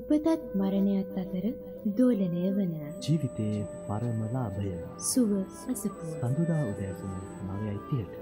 උපතත් මරණයත් අතර දෝලනය වන ජීවිතයේ පරම ලාභය සුව අසපුව සඳුදා උදෑසන 9:30ට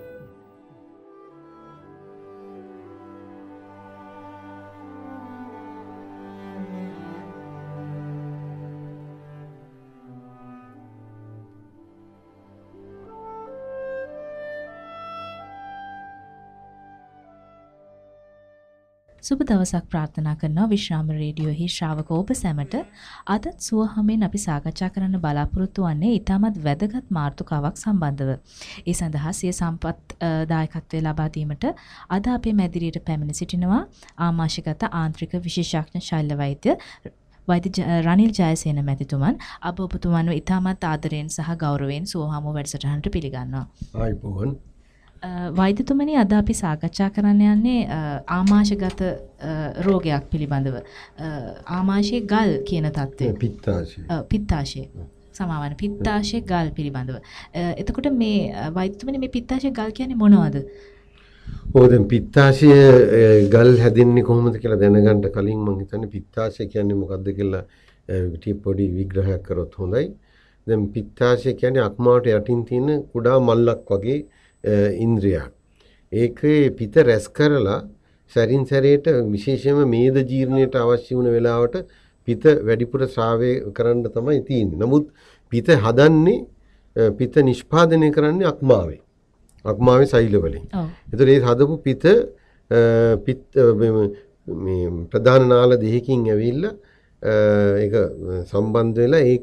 සුබ දවසක් ප්‍රාර්ථනා කරනවා විශ්‍රාම රේඩියෝහි ශ්‍රාවක ඔබ සැමට. අදත් සුවහමෙන් අපි සාකච්ඡා කරන්න බලාපොරොත්තු වන්නේ ඊටමත් වැදගත් මාතෘකාවක් සම්බන්ධව. ඒ සඳහා සිය සම්පත් දායකත්වය ලබා දීමට අද අපේ මැදිරියට පැමිණ සිටිනවා ආමාශයගත ආන්ත්‍රික විශේෂඥ ශල්‍ය වෛද්‍ය රනිල් ජයසේන මැතිතුමන්. අප ඔබතුමන්ව ඊටමත් ආදරයෙන් සහ ගෞරවයෙන් සුවහම වැඩසටහනට පිළිගන්නවා. ආයිබෝන්. වෛද්‍යතුමනි, අද අපි සාකච්ඡා කරන්න යන්නේ ආමාශයගත රෝගයක් පිළිබඳව. ආමාශයේ ගල් කියන තත්ත්වය. පිත්තාශය. සමාවන පිත්තාශයේ ගල් පිළිබඳව. එතකොට මේ වෛද්‍යතුමනි, මේ පිත්තාශයේ ගල් කියන්නේ මොනවද? දැන් පිත්තාශය ගල් හැදෙන්නේ කොහොමද කියලා දැනගන්න කලින් මම හිතන්නේ පිත්තාශය කියන්නේ මොකක්ද කියලා පොඩි විග්‍රහයක් කරොත් හොඳයි. දැන් පිත්තාශය කියන්නේ අක්මාවට යටින් තියෙන කුඩා මල්ලක් වගේ ඉන්ද්‍රියක්. ඒකේ පිත රැස් කරලා සැරින් සැරේට විශේෂයෙන්ම මේද ජීර්ණයට අවශ්‍ය වුණ වෙලාවට පිත වැඩිපුර ශ්‍රාවය කරන්න තමයි තියෙන්නේ. නමුත් පිත හදන්නේ පිත නිෂ්පාදනය කරන්නේ අක්මාවේ සෛල වලින්. ඒතර ඒ හදපු පිත මේ ප්‍රධාන නාල දෙකකින් ඇවිල්ලා ඒක සම්බන්ධ වෙලා ඒක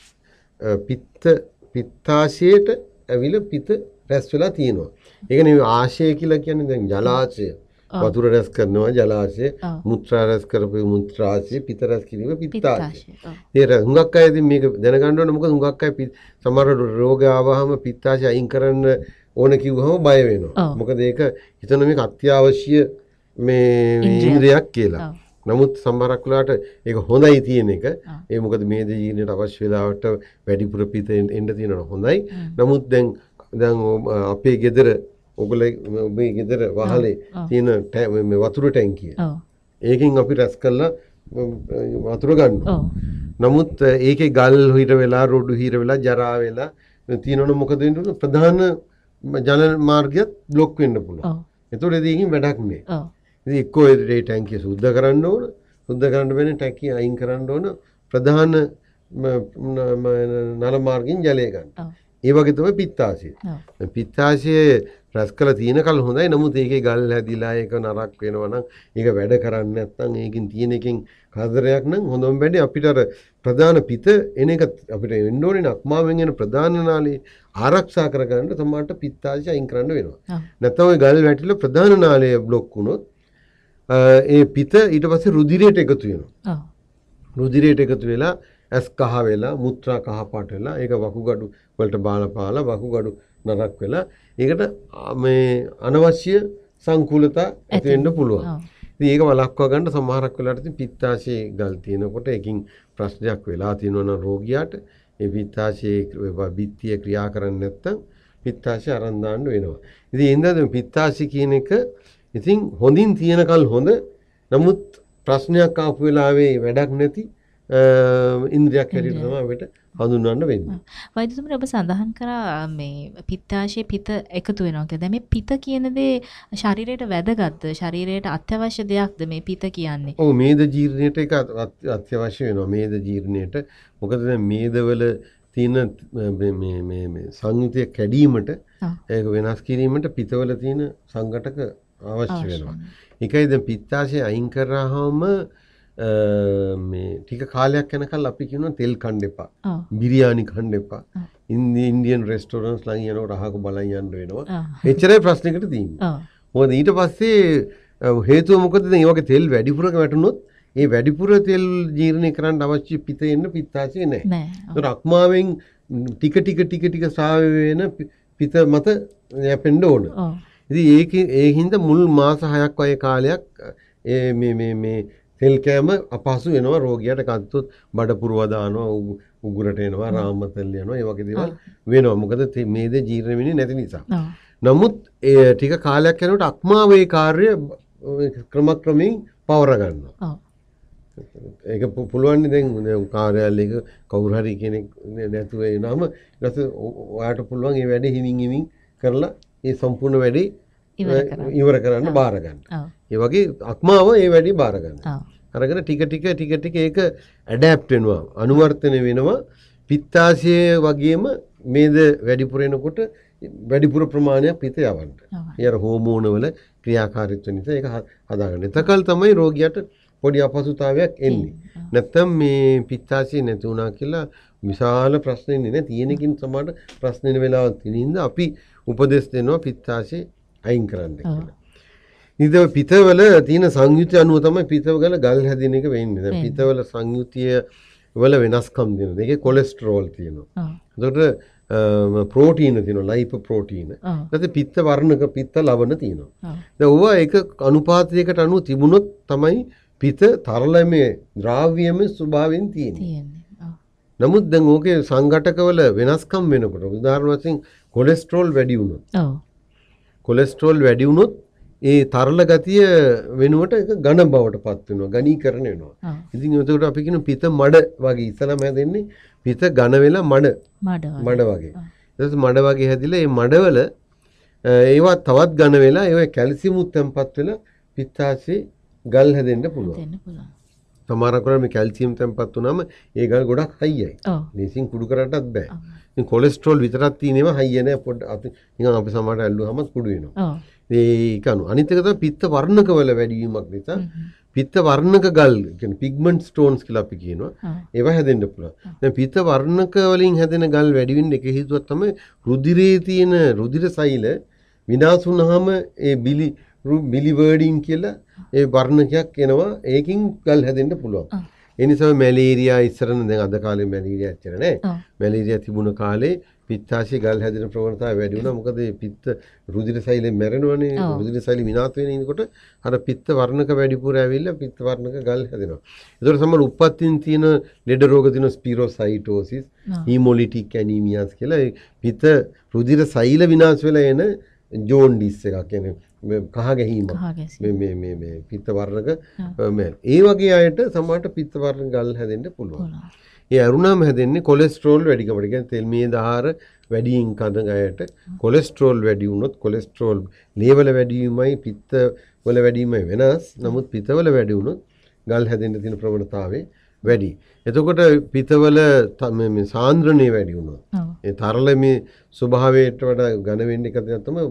පිත්තාශයට ඇවිල්ලා පිත රැස් වෙලා තියෙනවා. ඒක නෙවෙයි ආශය කියලා කියන්නේ. දැන් ජලාශය වතුර රැස් කරනවා ජලාශය, මුත්‍රා රැස් කරපු මුත්‍රාශය, පිත රැස් කිරීම පිත්තාශය. ඒ හුඟක් අය ඉතින් මේක දැනගන්න ඕන. මොකද හුඟක් අය සමහර රෝග ආවහම පිත්තාශය අයින් කරන්න ඕන කිව්වහම බය වෙනවා. මොකද ඒක හිතන මේක අත්‍යවශ්‍ය මේ ඉන්ද්‍රියක් කියලා. නමුත් සමහරක් වෙලාවට ඒක හොඳයි තියෙන එක. ඒ මොකද මේද ජීර්ණයට අවශ්‍ය වෙලාවට වැඩිපුර පිත එන්න තියෙනවා හොඳයි. නමුත් දැන් අපේ ගෙදර ඔබේ ගෙදර වහලේ තියෙන වතුර ටැංකිය. ඒකෙන් අපි රැස් කරලා වතුර ගන්නවා. නමුත් ඒකේ ගල් හිර වෙලා රොඩු හිර වෙලා ජරා වෙලා තියෙනවනේ මොකද වෙන්නේ? ප්‍රධාන ජල මාර්ගයත් බ්ලොක් වෙන්න පුළුවන්. ඒතකොට ඒකකින් වැඩක් නෑ. ඉතින් එක්කෝ ඒ ටැංකිය සුද්ධ කරන්න ඕන. සුද්ධ කරන්න වෙන්නේ ටැංකිය අයින් කරන්න ඕන. ප්‍රධාන නල මාර්ගයෙන් ජලය ගන්න. ඒ වගේ තමයි පිත්තාශය. පිත්තාශය රැස් කරලා තියෙන කල හොඳයි. නමුත් ඒකේ ගල් හැදිලා ඒක නරක් වෙනවා නම් ඒක වැඩ කරන්නේ නැත්නම් ඒකෙන් තියෙන එකෙන් කරදරයක් නම් හොඳම වැඩි අපිට අර ප්‍රධාන පිත එන එක අපිට වෙන්න ඕනේ අක්මාවෙන් එන ප්‍රධාන නාලේ ආරක්ෂා කරගන්න තමයි පිත්තාශය අයින් කරන්න වෙනවා. නැත්නම් ওই ගල් වැටිලා ප්‍රධාන නාලය બ્લોක් වුණොත් ඒ පිත ඊට පස්සේ රුධිරයට එකතු වෙනවා. රුධිරයට එකතු වෙලා ඇස් කහ වෙලා මුත්‍රා කහ පාට වෙලා ඒක වකුගඩු වලට බාලපාලා වකුගඩු නරක් වෙලා ඒකට මේ අනවශ්‍ය සංකූලතා ඇති වෙන්න පුළුවන්. ඉතින් ඒක වළක්වා ගන්න සමහරක් වෙලාවට ඉතින් පිත්තාශයේ ගල් තියෙනකොට ඒකින් ප්‍රශ්නයක් වෙලා තියෙනවා නම් රෝගියාට ඒ පිත්තාශයේ බිත්තිය ක්‍රියා කරන්නේ නැත්නම් පිත්තාශය අරන් දාන්න වෙනවා. ඉතින් එඳා පිත්තාශය කියන එක ඉතින් හොඳින් තියෙනකල් හොඳ. නමුත් ප්‍රශ්නයක් ආපු වෙලාවේ වැඩක් නැති ඉන්ද්‍රියක් හැටියට තමයි අපිට හඳුන්වන්න වෙන්නේ. වෛද්‍යතුමනි, ඔබ සඳහන් කරා මේ පිත්තාශයේ පිත එකතු වෙනවා කියලා. දැන් මේ පිත කියන දේ ශරීරයට වැදගත්ද? ශරීරයට අත්‍යවශ්‍ය දෙයක්ද මේ පිත කියන්නේ? ඔව්, මේද ජීර්ණයට ඒක අත්‍යවශ්‍ය වෙනවා. මේද ජීර්ණයට. මොකද දැන් මේදවල තියෙන මේ සංයුතිය කැඩීමට ඒක වෙනස් කිරීමට පිතවල තියෙන සංඝටක අවශ්‍ය වෙනවා. ඒකයි දැන් පිත්තාශය අයින් කරාම මේ ටික කාලයක් යනකල් අපි කියනවා තෙල් කන්න එපා. බිරියානි කන්න එපා. ඉන්දියන් රෙස්ටොරන්ට්ස් ළඟ යනකොට අහක බලන් යන්න වෙනවා. එච්චරයි ප්‍රශ්නයකට තියෙන්නේ. මොකද ඊට පස්සේ හේතුව මොකද? දැන් මේ වගේ තෙල් වැඩිපුරක වැටුනොත් ඒ වැඩිපුර තෙල් ජීර්ණය කරන්න අවශ්‍ය පිත එන්න පිත්තාශය නැහැ. ඒතර අක්මාවෙන් ටික ස්‍රාවය වෙන පිත මත යැපෙන්න ඕන. ඉතින් ඒ හින්දා මුල් මාස 6ක් වගේ කාලයක් මේ තෙල් කෑම අපහසු වෙනවා රෝගියාට. කද්දොත් බඩ පුරවා දානවා, උගුරට එනවා, රාම තෙල් යනවා, ඒ වගේ දේවල් වෙනවා. මොකද මේද ජීර්ණ වෙන්නේ නැති නිසා. නමුත් ඒ ටික කාලයක් යනකොට අක්මාවේ කාර්ය ක්‍රමක්‍රමයෙන් පවර ගන්නවා. ඒක පුළුවන් දැන් කාර්යාලයක කවුරු හරි කෙනෙක් නැතුව එනම ඊට පස්සේ ඔයාට පුළුවන් ඒ වැඩේ හිමින් කරලා ඒ සම්පූර්ණ වැඩේ ඉවර කරන්න බාර ගන්න. ඒ වගේ අක්මාව ඒ වැඩේ බාර ගන්න. අරගෙන ටික ඒක ඇඩැප්ට් වෙනවා. අනුවර්තන වෙනවා. පිත්තාශය වගේම මේද වැඩිපුර එනකොට වැඩිපුර ප්‍රමාණයක් පිට යවන්න. ඒ අර හෝමෝන වල ක්‍රියාකාරීත්වය නිසා ඒක හදාගන්න. එතකල් තමයි රෝගියාට පොඩි අපහසුතාවයක් එන්නේ. නැත්තම් මේ පිත්තාශය නැති වුණා කියලා විශාල ප්‍රශ්න ඉන්නේ නැහැ. තියෙනකින් සමහර ප්‍රශ්න එන වෙලාවක් තියෙනින්ද අපි උපදෙස් දෙනවා පිත්තාශය අයින් කරන්න කියලා. ඉතින් පිතවල තියෙන සංයුතිය අනුව තමයි පිතවල ගල් හැදෙන එක වෙන්නේ. දැන් පිතවල සංයුතිය වල වෙනස්කම් දෙනවා. ඒකේ කොලෙස්ටරෝල් තියෙනවා. එතකොට ප්‍රෝටීන තියෙනවා, ලයිප ප්‍රෝටීන. ඊට පිත්ත වර්ණක පිත්ත ලවණ තියෙනවා. දැන් ඕවා එක අනුපාතයකට අනුව තිබුණොත් තමයි පිත තරලමේ ද්‍රාව්‍යමය ස්වභාවයෙන් තියෙන්නේ. නමුත් දැන් ඕකේ සංඝටකවල වෙනස්කම් වෙනකොට උදාහරණ වශයෙන් කොලෙස්ටරෝල් වැඩි වුණොත්. කොලෙස්ටරෝල් වැඩි වුණොත් ඒ තරල ගතිය වෙනුවට ඒක ඝන බවට පත් වෙනවා, ඝනීකරණය වෙනවා. ඉතින් එතකොට අපි කියන පිත මඩ වගේ ඉස්සලම හැදෙන්නේ පිත ඝන වෙලා මඩ වගේ. ඊට මඩ වගේ හැදිලා මේ මඩවල ඒවා තවත් ඝන වෙලා ඒවා කැල්සියම් තැම්පත් වෙලා පිත්තාශේ ගල් හැදෙන්න පුළුවන්. සමහරකට මේ කැල්සියම් තැම්පත් වුණාම ඒ ගල් ගොඩක් හයියයි. ලේසියෙන් කුඩු කරන්නත් බෑ. ඉතින් කොලෙස්ටරෝල් විතරක් තියෙනවා හයිය නෑ පොඩ්ඩක් නිකන් අපි සමහරට ඇල්ලුවාම කුඩු වෙනවා. ඒක අනු අනිත් එක තමයි පිත්ත වර්ණක වල වැඩි වීමක් නිසා පිත්ත වර්ණක ගල් කියන්නේ පිග්මන්ට් ස්ටෝන්ස් කියලා අපි කියනවා. ඒවා හැදෙන්න පුළුවන්. දැන් පිත්ත වර්ණක වලින් හැදෙන ගල් වැඩි වෙන්න එක හේතුවක් තමයි රුධිරයේ තියෙන රුධිර සෛල විනාශ වුනහම ඒ බිලි වර්ඩින් කියලා ඒ වර්ණකයක් එනවා. ඒකින් ගල් හැදෙන්න පුළුවන්. ඒ නිසා මැලේරියා ඉස්සරන දැන් අද කාලේ මැලේරියා ඇත්තට නෑ. මැලේරියා තිබුණ කාලේ පිත්තාශය ගල් හැදෙන ප්‍රවණතාවය වැඩි වුණා. මොකද මේ පිත්ත රුධිර සෛලෙන් මැරෙනවනේ. රුධිර සෛල විනාශ වෙන ඉන්නකොට අර පිත්ත වර්ණක වැඩිපුර ඇවිල්ලා පිත්ත වර්ණක ගල් හැදෙනවා. ඒතකොට සමහර උප්පත්තියෙන් තියෙන ලෙඩ රෝග තියෙන ස්පිරොසයිටෝසිස්, හීමොලිටික් ඇනීමියාස් කියලා පිත්ත රුධිර සෛල විනාශ වෙලා එන ජෝන්ඩිස් එකක් කියන්නේ කහ ගැහිම මේ පිත්ත වර්ණක ඒ වගේ අයට සමහරට පිත්ත වර්ණ ගල් හැදෙන්න පුළුවන්. ඒ අරුණාම හැදෙන්නේ කොලෙස්ටරෝල් වැඩිකමට. කියන්නේ තෙල් මේද ආහාර වැඩියෙන් කන අයට කොලෙස්ටරෝල් වැඩි වුණොත් කොලෙස්ටරෝල් ලේවල වැඩි වීමයි පිත්ත වල වැඩි වීමයි වෙනස්. නමුත් පිත්තවල වැඩි වුණොත් ගල් හැදෙන්න තියෙන ප්‍රවණතාවය වැඩි. එතකොට පිත්තවල මේ සාන්ද්‍රණය වැඩි වුණොත් ඒ තරලමේ ස්වභාවයට වඩා ඝන වෙන්න එක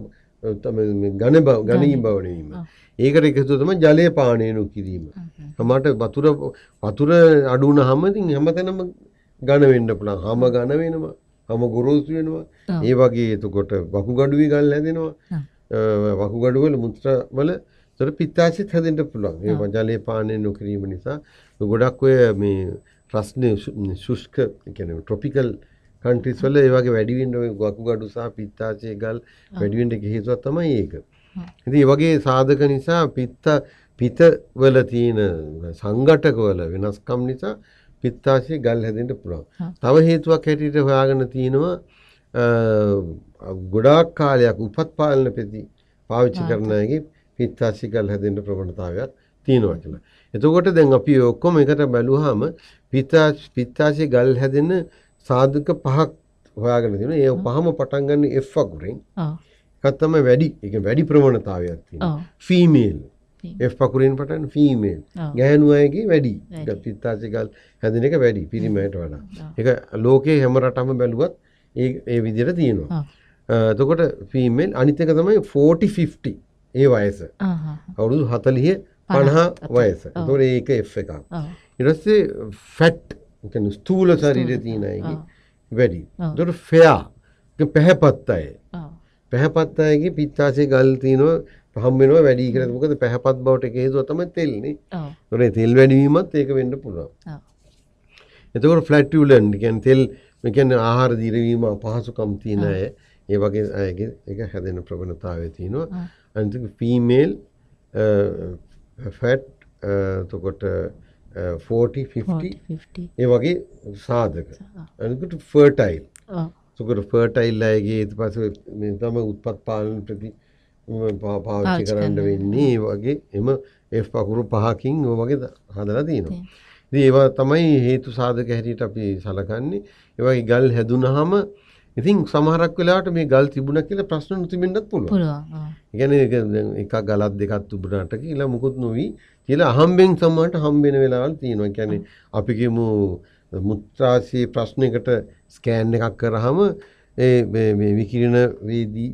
තමයි ඝනී බව වීම. ඒකට එකතු තමයි ජලය පානය නොකිරීම. සමහරට වතුර අඩු වුණාම ඉතින් හැමතැනම ඝන වෙන්න පුළුවන්. හැම ඝන වෙනවා. හැම ගොරෝසු වෙනවා. ඒ වගේ එතකොට වකුගඩුවේ ගල් හැදෙනවා. වකුගඩුවල මුත්‍රා වල තොර පිත්තාශයත් හැදෙන්න පුළුවන්. ඒ ජලය පානය නොකිරීම නිසා ගොඩක් ඔය මේ රස්නේ ශුෂ්ක කියන්නේ ට්‍රොපිකල් කන්ට්‍රීස් වල ඒ වගේ වැඩි වෙන්න ඔය වකුගඩු සහ පිත්තාශය ගල් වැඩි වෙන්න හේතුවක් තමයි ඒක. ඉතින් මේ වගේ සාධක නිසා පිත වල තියෙන සංඝටක වල වෙනස්කම් නිසා පිත්තාශය ගල් හැදෙන්න පුළුවන්. තව හේතුවක් හැටියට හොයාගෙන තියෙනවා ගොඩාක් කාලයක් උපත් පාලන පෙති පාවිච්චි කරන අයගේ පිත්තාශය ගල් හැදෙන්න ප්‍රවණතාවයක් තියෙනවා කියලා. එතකොට දැන් අපි ඔක්කොම එකට බැලුවාම පිත්තාශය ගල් හැදෙන සාධක පහක් හොයාගෙන තියෙනවා. ඒ පහම පටන් ගන්න F අකුරෙන්. එකක් තමයි වැඩි. ඒක වැඩි ප්‍රවණතාවයක් තියෙනවා. ෆීමේල්. F අකුරෙන් පටන් ෆීමේල්. ගැහැණු අයගේ වැඩි. පිත්තාශය ගල් හැදෙන එක වැඩි පිරිමයට වඩා. ඒක ලෝකේ හැම රටම බැලුවත් ඒ විදිහට තියෙනවා. එතකොට ෆීමේල් අනිත් එක තමයි 40 50 ඒ වයස. අවුරුදු 40 50 වයස. එතකොට ඒක F එකක්. ඊට පස්සේ ෆැට් කියන්නේ ස්ථූල ශරීරය තියෙන අයගේ වැඩි. එතකොට ෆෙයා පැහැපත් අය. පැහැපත් අයගේ පිත්තාශය ගල් තියෙනවා හම් වෙනවා වැඩි කියලා. මොකද පැහැපත් බවට එක හේතුව තමයි තෙල්නේ. ඒතකොට තෙල් වැඩි වීමත් ඒක වෙන්න පුළුවන්. එතකොට ෆ්ලැටියුලන්ට් කියන්නේ තෙල් කියන්නේ ආහාර දිරවීම අපහසුකම් තියෙන අය ඒ වගේ අයගේ ඒක හැදෙන ප්‍රවණතාවය තියෙනවා. අනිත් ෆීමේල් ෆැට් එතකොට 40 50 ඒ වගේ සාධක. අනිත් ෆර්ටයිල්. එතකොට ෆර්ටයිල් අයගේ ඊට පස්සේ මේ තමයි උත්පත් පාලන ප්‍රති පාවිච්චි කරන්න වෙන්නේ. ඒ වගේ එම F අකුරු 5කින් ඔය වගේ හදලා තියෙනවා. ඉතින් ඒවා තමයි හේතු සාධක හැටියට අපි සලකන්නේ. ඒ වගේ ගල් හැදුනහම ඉතින් සමහරක් වෙලාවට මේ ගල් තිබුණා කියලා ප්‍රශ්න නොතිබෙන්නත් පුළුවන්. පුළුවන්. ඒ කියන්නේ එකක් ගලක් දෙකක් තිබුණාට කියලා මුකුත් නොවි කියලා අහම්බෙන් සමහරට හම්බෙන වෙලාවල් තියෙනවා. ඒ කියන්නේ අපි කියමු මුත්‍රාශය ප්‍රශ්නයකට ස්කෑන් එකක් කරාම මේ විකිරණ වේදී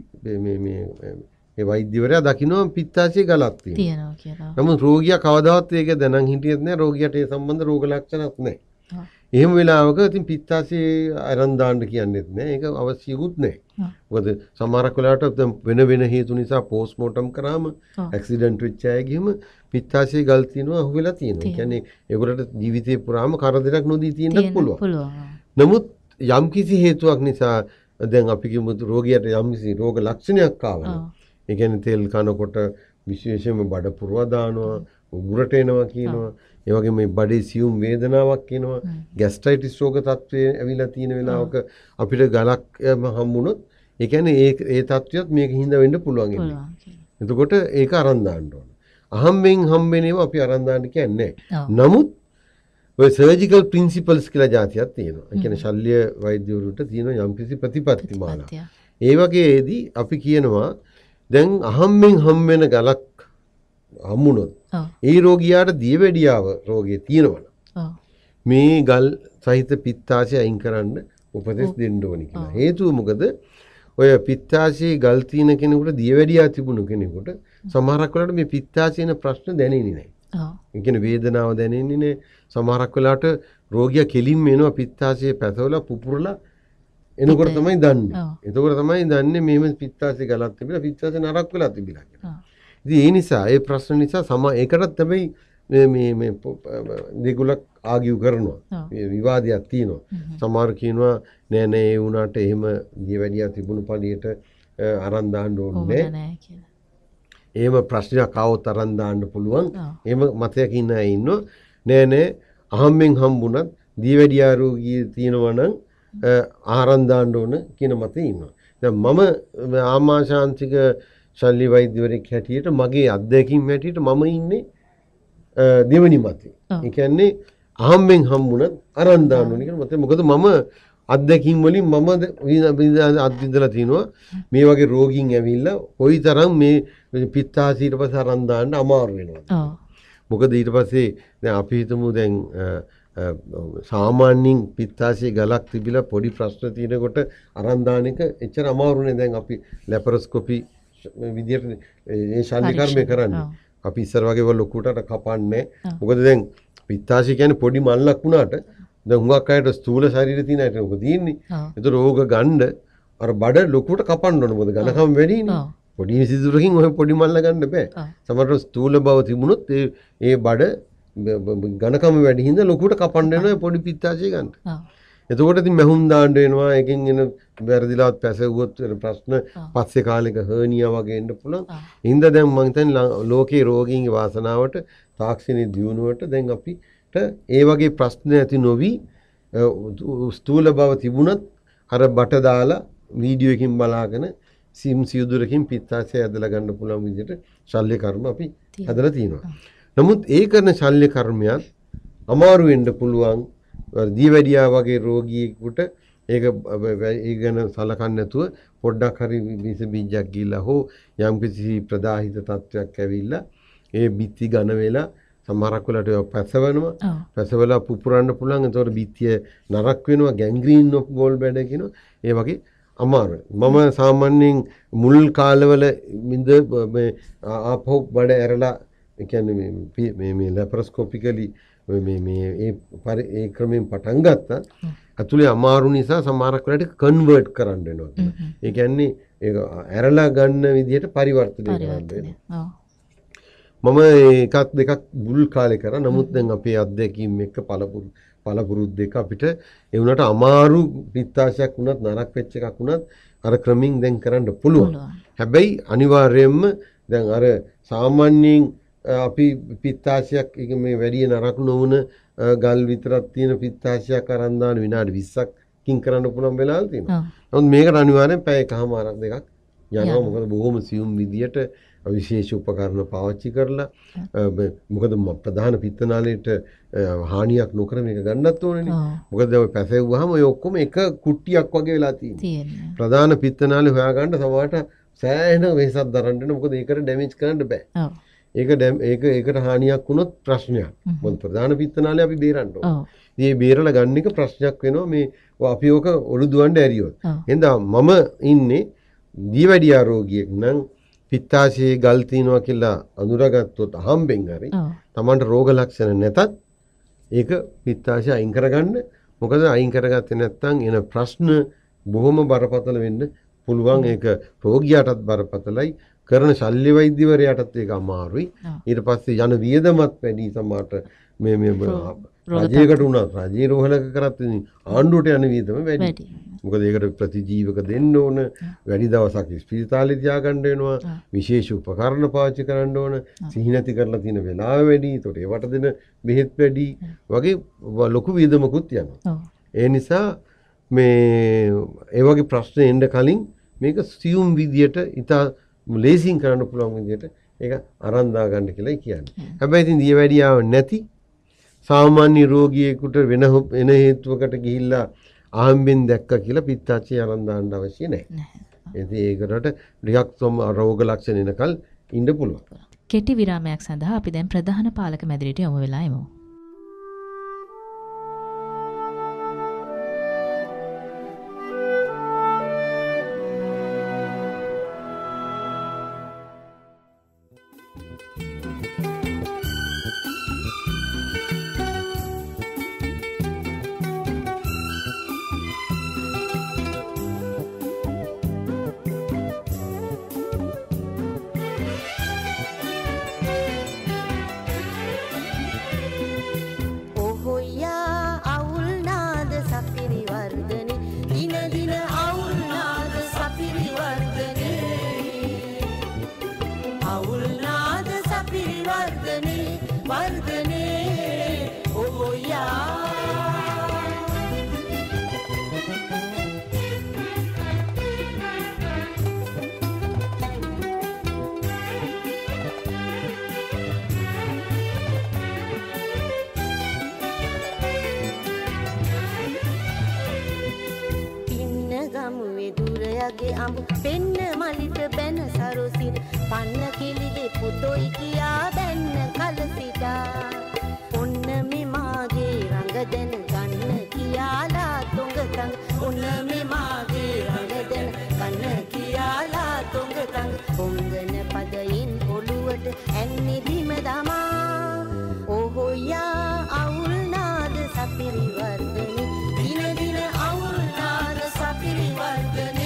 මේ වෛද්‍යවරයා දකිනවා පිත්තාශය ගලක් තියෙනවා කියලා. නමුත් රෝගියා කවදාවත් ඒක දැනන් හිටියෙත් නැහැ. රෝගියාට ඒ සම්බන්ධ රෝග ලක්ෂණත් නැහැ. එහෙම වෙලාවක ඉතින් පිත්තාශය අරන් දාන්න කියන්නේත් නැහැ. ඒක අවශ්‍යකුත් නැහැ. මොකද සමහරක් වෙලාවට වෙන වෙන හේතු නිසා පෝස්ට්මෝටම් කරාම ඇක්සිඩන්ට් වෙච්ච අය ගිහම පිත්තාශය ගල් තියෙනවා අහුවෙලා තියෙනවා. ඒ කියන්නේ ඒගොල්ලන්ට ජීවිතේ පුරාම කරදරයක් නොදී තියෙන්නත් පුළුවන්. නමුත් යම්කිසි හේතුවක් නිසා දැන් අපි කියමු රෝගියාට යම්කිසි රෝග ලක්ෂණයක් ආවම ඒ කියන්නේ තෙල් කනකොට විශේෂයෙන්ම බඩ පුරවා දානවා, උගුරට එනවා කියනවා. ඒ වගේම මේ බඩේ සියුම් වේදනාවක් කියනවා. ગેස්ට්‍රයිටිස් රෝග තත්ත්වයේ ඇවිල්ලා තියෙන වෙලාවක අපිට ගලක් හම්බුනොත් ඒ කියන්නේ ඒ තත්ත්වයක් මේක හින්දා වෙන්න පුළුවන් ඉන්නේ. එතකොට ඒක අරන් දාන්න ඕන. අහම්බෙන් හම්බෙන ඒවා අපි අරන් දාන්න කියන්නේ නැහැ. නමුත් ඔය සර්ජිකල් ප්‍රින්සිපල්ස් කියලා જાතියක් තියෙනවා. ඒ කියන්නේ ශල්‍ය වෛද්‍යවරුන්ට තියෙන යම්කිසි ප්‍රතිපත්ති මාලා. ඒ වගේදී අපි කියනවා දැන් අහම්බෙන් හම්බෙන ගලක් හම්බුනොත් ඒ රෝගියාට දියවැඩියාව රෝගය තියෙනවා. මේ ගල් සහිත පිත්තාශය අයින් කරන්න උපදෙස් දෙන්න ඕනි කියලා. හේතුව මොකද? ඔය පිත්තාශයේ ගල් තියෙන කෙනෙකුට දියවැඩියා තිබුණු කෙනෙකුට සමහරක් වෙලාවට මේ පිත්තාශයේන ප්‍රශ්න දැනෙන්නේ නැහැ. ඒ කියන්නේ වේදනාව දැනෙන්නේ නැහැ. සමහරක් වෙලාවට රෝගියා කෙලින්ම එනවා පිත්තාශයේ පැසවලා පුපුරලා එනකොට තමයි දන්නේ. එතකොට තමයි දන්නේ මේම පිත්තාශයේ ගලක් තිබිලා පිත්තාශය නරක් වෙලා තිබිලා කියලා. ඉතින් ඒ නිසා ඒ ප්‍රශ්න නිසා ඒකටත් තමයි මේ දෙගොල්ලක් ආගියු කරනවා. විවාදයක් තියෙනවා. සමහර කියනවා නෑ නෑ ඒ වුණාට එහෙම දියවැඩියා තිබුණු පළියට අරන් දාන්න ඕනේ නෑ කියලා. එහෙම ප්‍රශ්නයක් ආවොත් අරන් දාන්න පුළුවන්. එහෙම මතයක ඉන්න අය ඉන්නවා. නෑ නෑ අහම්බෙන් හම්බුණත් දියවැඩියා රෝගී තියෙනවා නම් ආරන් දාන්න ඕන කියන මතේ ඉන්නවා. දැන් මම ආමාශාන්තික ශල්‍ය වෛද්‍යවරයෙක් හැටියට මගේ අත්දැකීම් හැටියට මම ඉන්නේ දෙවෙනි මතේ. ඒ කියන්නේ අහම්බෙන් හම්බුණත් අරන් දාන්න ඕන කියන මතේ. මොකද මම අත්දැකීම් වලින් මම අත්විඳලා තිනවා මේ වගේ රෝගීන් ඇවිල්ලා කොයිතරම් මේ පිත්තාශය ඊට පස්සේ අරන් දාන්න අමාරු වෙනවද. මොකද ඊට පස්සේ දැන් අපි හිතමු දැන් සාමාන්‍යයෙන් පිත්තාශයේ ගලක් තිබිලා පොඩි ප්‍රශ්න තියෙනකොට අරන් දාන එක එච්චර අමාරුනේ. දැන් අපි ලැපරොස්කෝපි විදියට ඒ ශල්‍ය කර්මය කරන්නේ. අපි ඉස්සර වගේ ලොකුටට කපන්නේ. මොකද දැන් පිත්තාශය කියන්නේ පොඩි මල්ලක් වුණාට දැන් හුඟක් අයට ස්ථූල ශරීරය තියෙන අයට මොකද තියෙන්නේ? ඒතර රෝග ගන්න අර බඩ ලොකුට කපන්න ඕන. මොකද ඝනකම වැඩිනේ. පොඩි සිදුරකින් ඔය පොඩි මල්ල ගන්න බෑ. සමහරවිට ස්ථූල බව තිබුණොත් ඒ බඩ ඝනකම වැඩි හින්දා ලොකුට කපන්න වෙනවා පොඩි පිත්තාශය ගන්න. එතකොට ඉතින් මැහුම් දාන්න වෙනවා. එකකින් එන වැරදිලාවත් පැසවුවොත් ප්‍රශ්න පස්සේ කාලෙක හර්නියා වගේ එන්න පුළුවන්. හින්දා දැන් මම හිතන්නේ ලෝකේ රෝගීන්ගේ වාසනාවට තාක්ෂණයේ දියුණුවට දැන් අපිට ඒ වගේ ප්‍රශ්න ඇති නොවි ස්ථූල බව තිබුණත් අර බට දාලා වීඩියෝ එකකින් බලාගෙන සිම් සියුදුරකින් පිත්තාශය ඇදලා ගන්න පුළුවන් විදිහට ශල්‍ය කර්ම අපි හදලා තියෙනවා. නමුත් ඒ කරන ශල්‍ය කර්මයක් අමාරු වෙන්න පුළුවන්. දියවැඩියා වගේ රෝගියෙකුට ඒක ගැන සලකන්නේ නැතුව පොඩ්ඩක් හරි විස බීජයක් ගිහලා හෝ යම්කිසි ප්‍රදාහිත තත්ත්වයක් ඇවිල්ලා ඒ බිත්ති ඝන වෙලා සමහරක් වෙලාවට පැසවෙනවා. පැසවලා පුපුරන්න පුළුවන්. ඒතකොට බිත්තිය නරක් වෙනවා. ගැන්ග්‍රීන් ඔෆ් ගෝල් බැඩ කියනවා. ඒ වගේ අමාරුයි. මම සාමාන්‍යයෙන් මුල් කාලවල මේ ආපහු බඩ ඇරලා ඒ කියන්නේ මේ ලැපරොස්කෝපිකලි ඒ ක්‍රමයෙන් පටන් ගත්තා. ඇතුලේ අමාරු නිසා සමහරක් වෙලාවට කන්වර්ට් කරන්න වෙනවා. ඒ කියන්නේ ඒක ඇරලා ගන්න විදිහට පරිවර්තනය කරන්න වෙනවා. මම එකක් දෙකක් බුල් කාලේ කරා. නමුත් දැන් අපේ අත්දැකීම් එක්ක පළපුරුදු දෙක අපිට ඒ වුණාට අමාරු පිත්තාශයක් වුණත් නරක වෙච්ච එකක් වුණත් අර ක්‍රමෙන් දැන් කරන්න පුළුවන්. හැබැයි අනිවාර්යයෙන්ම දැන් අර සාමාන්‍යයෙන් අපි පිත්තාශයක් මේ වැඩි නරක නොවුන ගල් විතරක් තියෙන පිත්තාශයක් අරන් දාන විනාඩි 20කින් කරන්න පුළුවන් වෙලාවල් තියෙනවා. නමුත් මේකට අනිවාර්යෙන් පැය එකමාරක් දෙකක් යනවා. මොකද බොහොම සියුම් විදියට විශේෂ උපකරණ පාවිච්චි කරලා මොකද ප්‍රධාන පිත්තනාලයට හානියක් නොකර මේක ගන්නත් ඕනනේ. මොකද ඔය පැසෙව්වහම ඔය ඔක්කොම එක කුට්ටියක් වගේ වෙලා තියෙනවා. ප්‍රධාන පිත්තනාලේ හොයාගන්න සමහරට සෑහෙන වෙහසක් දරන්න වෙන. මොකද ඒකට ඩැමේජ් කරන්න බෑ. ඒකට හානියක් වුණොත් ප්‍රශ්නයක්. මොකද ප්‍රධාන පිත්තනාලේ අපි බේරන්න ඕන. මේ බේරලා ගන්න එක ප්‍රශ්නයක් වෙනවා. මේ අපි ඕක ඔලු දුවන්න ඇරියොත්. එහෙනම් මම ඉන්නේ දීවැඩියා රෝගියෙක් නම් පිත්තාශයේ ගල් තියනවා කියලා අඳුරගත්තොත් අහම්බෙන් හරි තමන්ට රෝග ලක්ෂණ නැතත් ඒක පිත්තාශය අයින් කරගන්න. මොකද අයින් කරගත්තේ නැත්නම් එන ප්‍රශ්න බොහොම බරපතල වෙන්න පුළුවන්. ඒක රෝගියාටත් බරපතලයි, කරන ශල්‍ය වෛද්‍යවරයාටත් ඒක අමාරුයි. ඊට පස්සේ යන වියදමත් වැඩි. සමහරට මේ රජයකට උනත් රජයේ රෝහලක කරත් ආණ්ඩුවට යන වියදම වැඩි. මොකද ඒකට ප්‍රතිජීවක දෙන්න ඕන, වැඩි දවසක් ස්පිරිතාලේ තියාගන්න වෙනවා, විශේෂ උපකරණ පාවිච්චි කරන්න ඕන, සිහි නැති කරලා තියෙන වෙලාව වැඩි, ඒකට ඒවට දෙන බෙහෙත් වැඩි වගේ ලොකු වියදමකුත් යනවා. ඒ නිසා මේ ඒ වගේ ප්‍රශ්න එන්න කලින් මේක සියුම් විදියට ඉතා ලේසින් කරන්න පුළුවන් විදියට ඒක අරන් දාගන්න කියලා කියන්නේ. හැබැයි ඉතින් දියවැඩියාව නැති සාමාන්‍ය රෝගියෙකුට වෙන හේතුවකට ගිහිල්ලා ආම්බෙන් දැක්ක කියලා පිත්තාච්චි අරන් දාන්න අවශ්‍ය නැහැ. ඉතින් ඒකට ටිකක් රෝග ලක්ෂණ එනකල් ඉන්න පුළුවන්. කෙටි විරාමයක් සඳහා අපි දැන් ප්‍රධාන පාලක මැදිරියට යමු වෙලා එමු. අඹ පෙන්න මලිට බැන සරොසින් පන්න කිලිගේ පුතොයි කියා බැන්න කලසිතා ඔන්න මේ මාගේ රඟ දැන ගන්න කියාලා තොඟතංග ඔන්න මේ මාගේ රඟ දැන ගන්න කියාලා තොඟතංග පොංගන පදයෙන් ඔළුවට ඇන්නේ බිම දමා ඕහෝ යා අවුල් නාද සපිරි වර්ධනේ දින දින අවුල් නාද සපිරි වර්ධනේ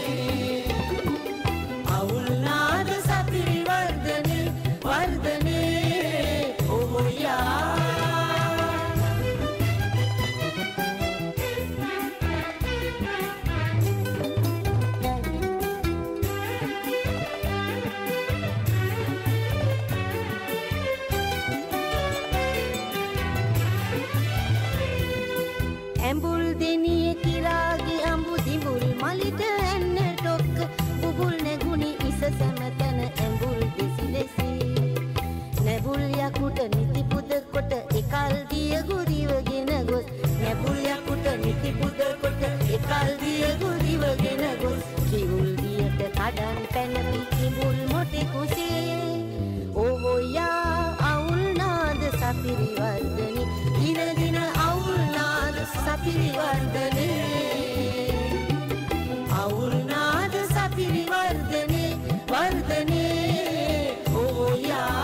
ඇඹුල් දෙනිය කිරාගේ අඹු දිඹුල් මලිට ඇන්න ටොක්ක බුබුල් නැගුණි ඉස සැමතන ඇඹුල් දෙසිලෙසි නැබුල් යකුට නිති පුද කොට එකල් දිය ගුරිවගෙන ගොස් නැබුල් යකුට නිති පුද කොට එකල් දිය ගුරිවගෙන ගොස් කිවුල් දියට කඩන් පැනපි කිඹුල් මොටි කුසේ ඕහෝ යා අවුල් නාද සපිරි වර්ධනි දින දින අවුල් නාද සපිරි වර්ධනේ අවුල් නාද සපිරි වර්ධනේ වර්ධනේ ඕ යා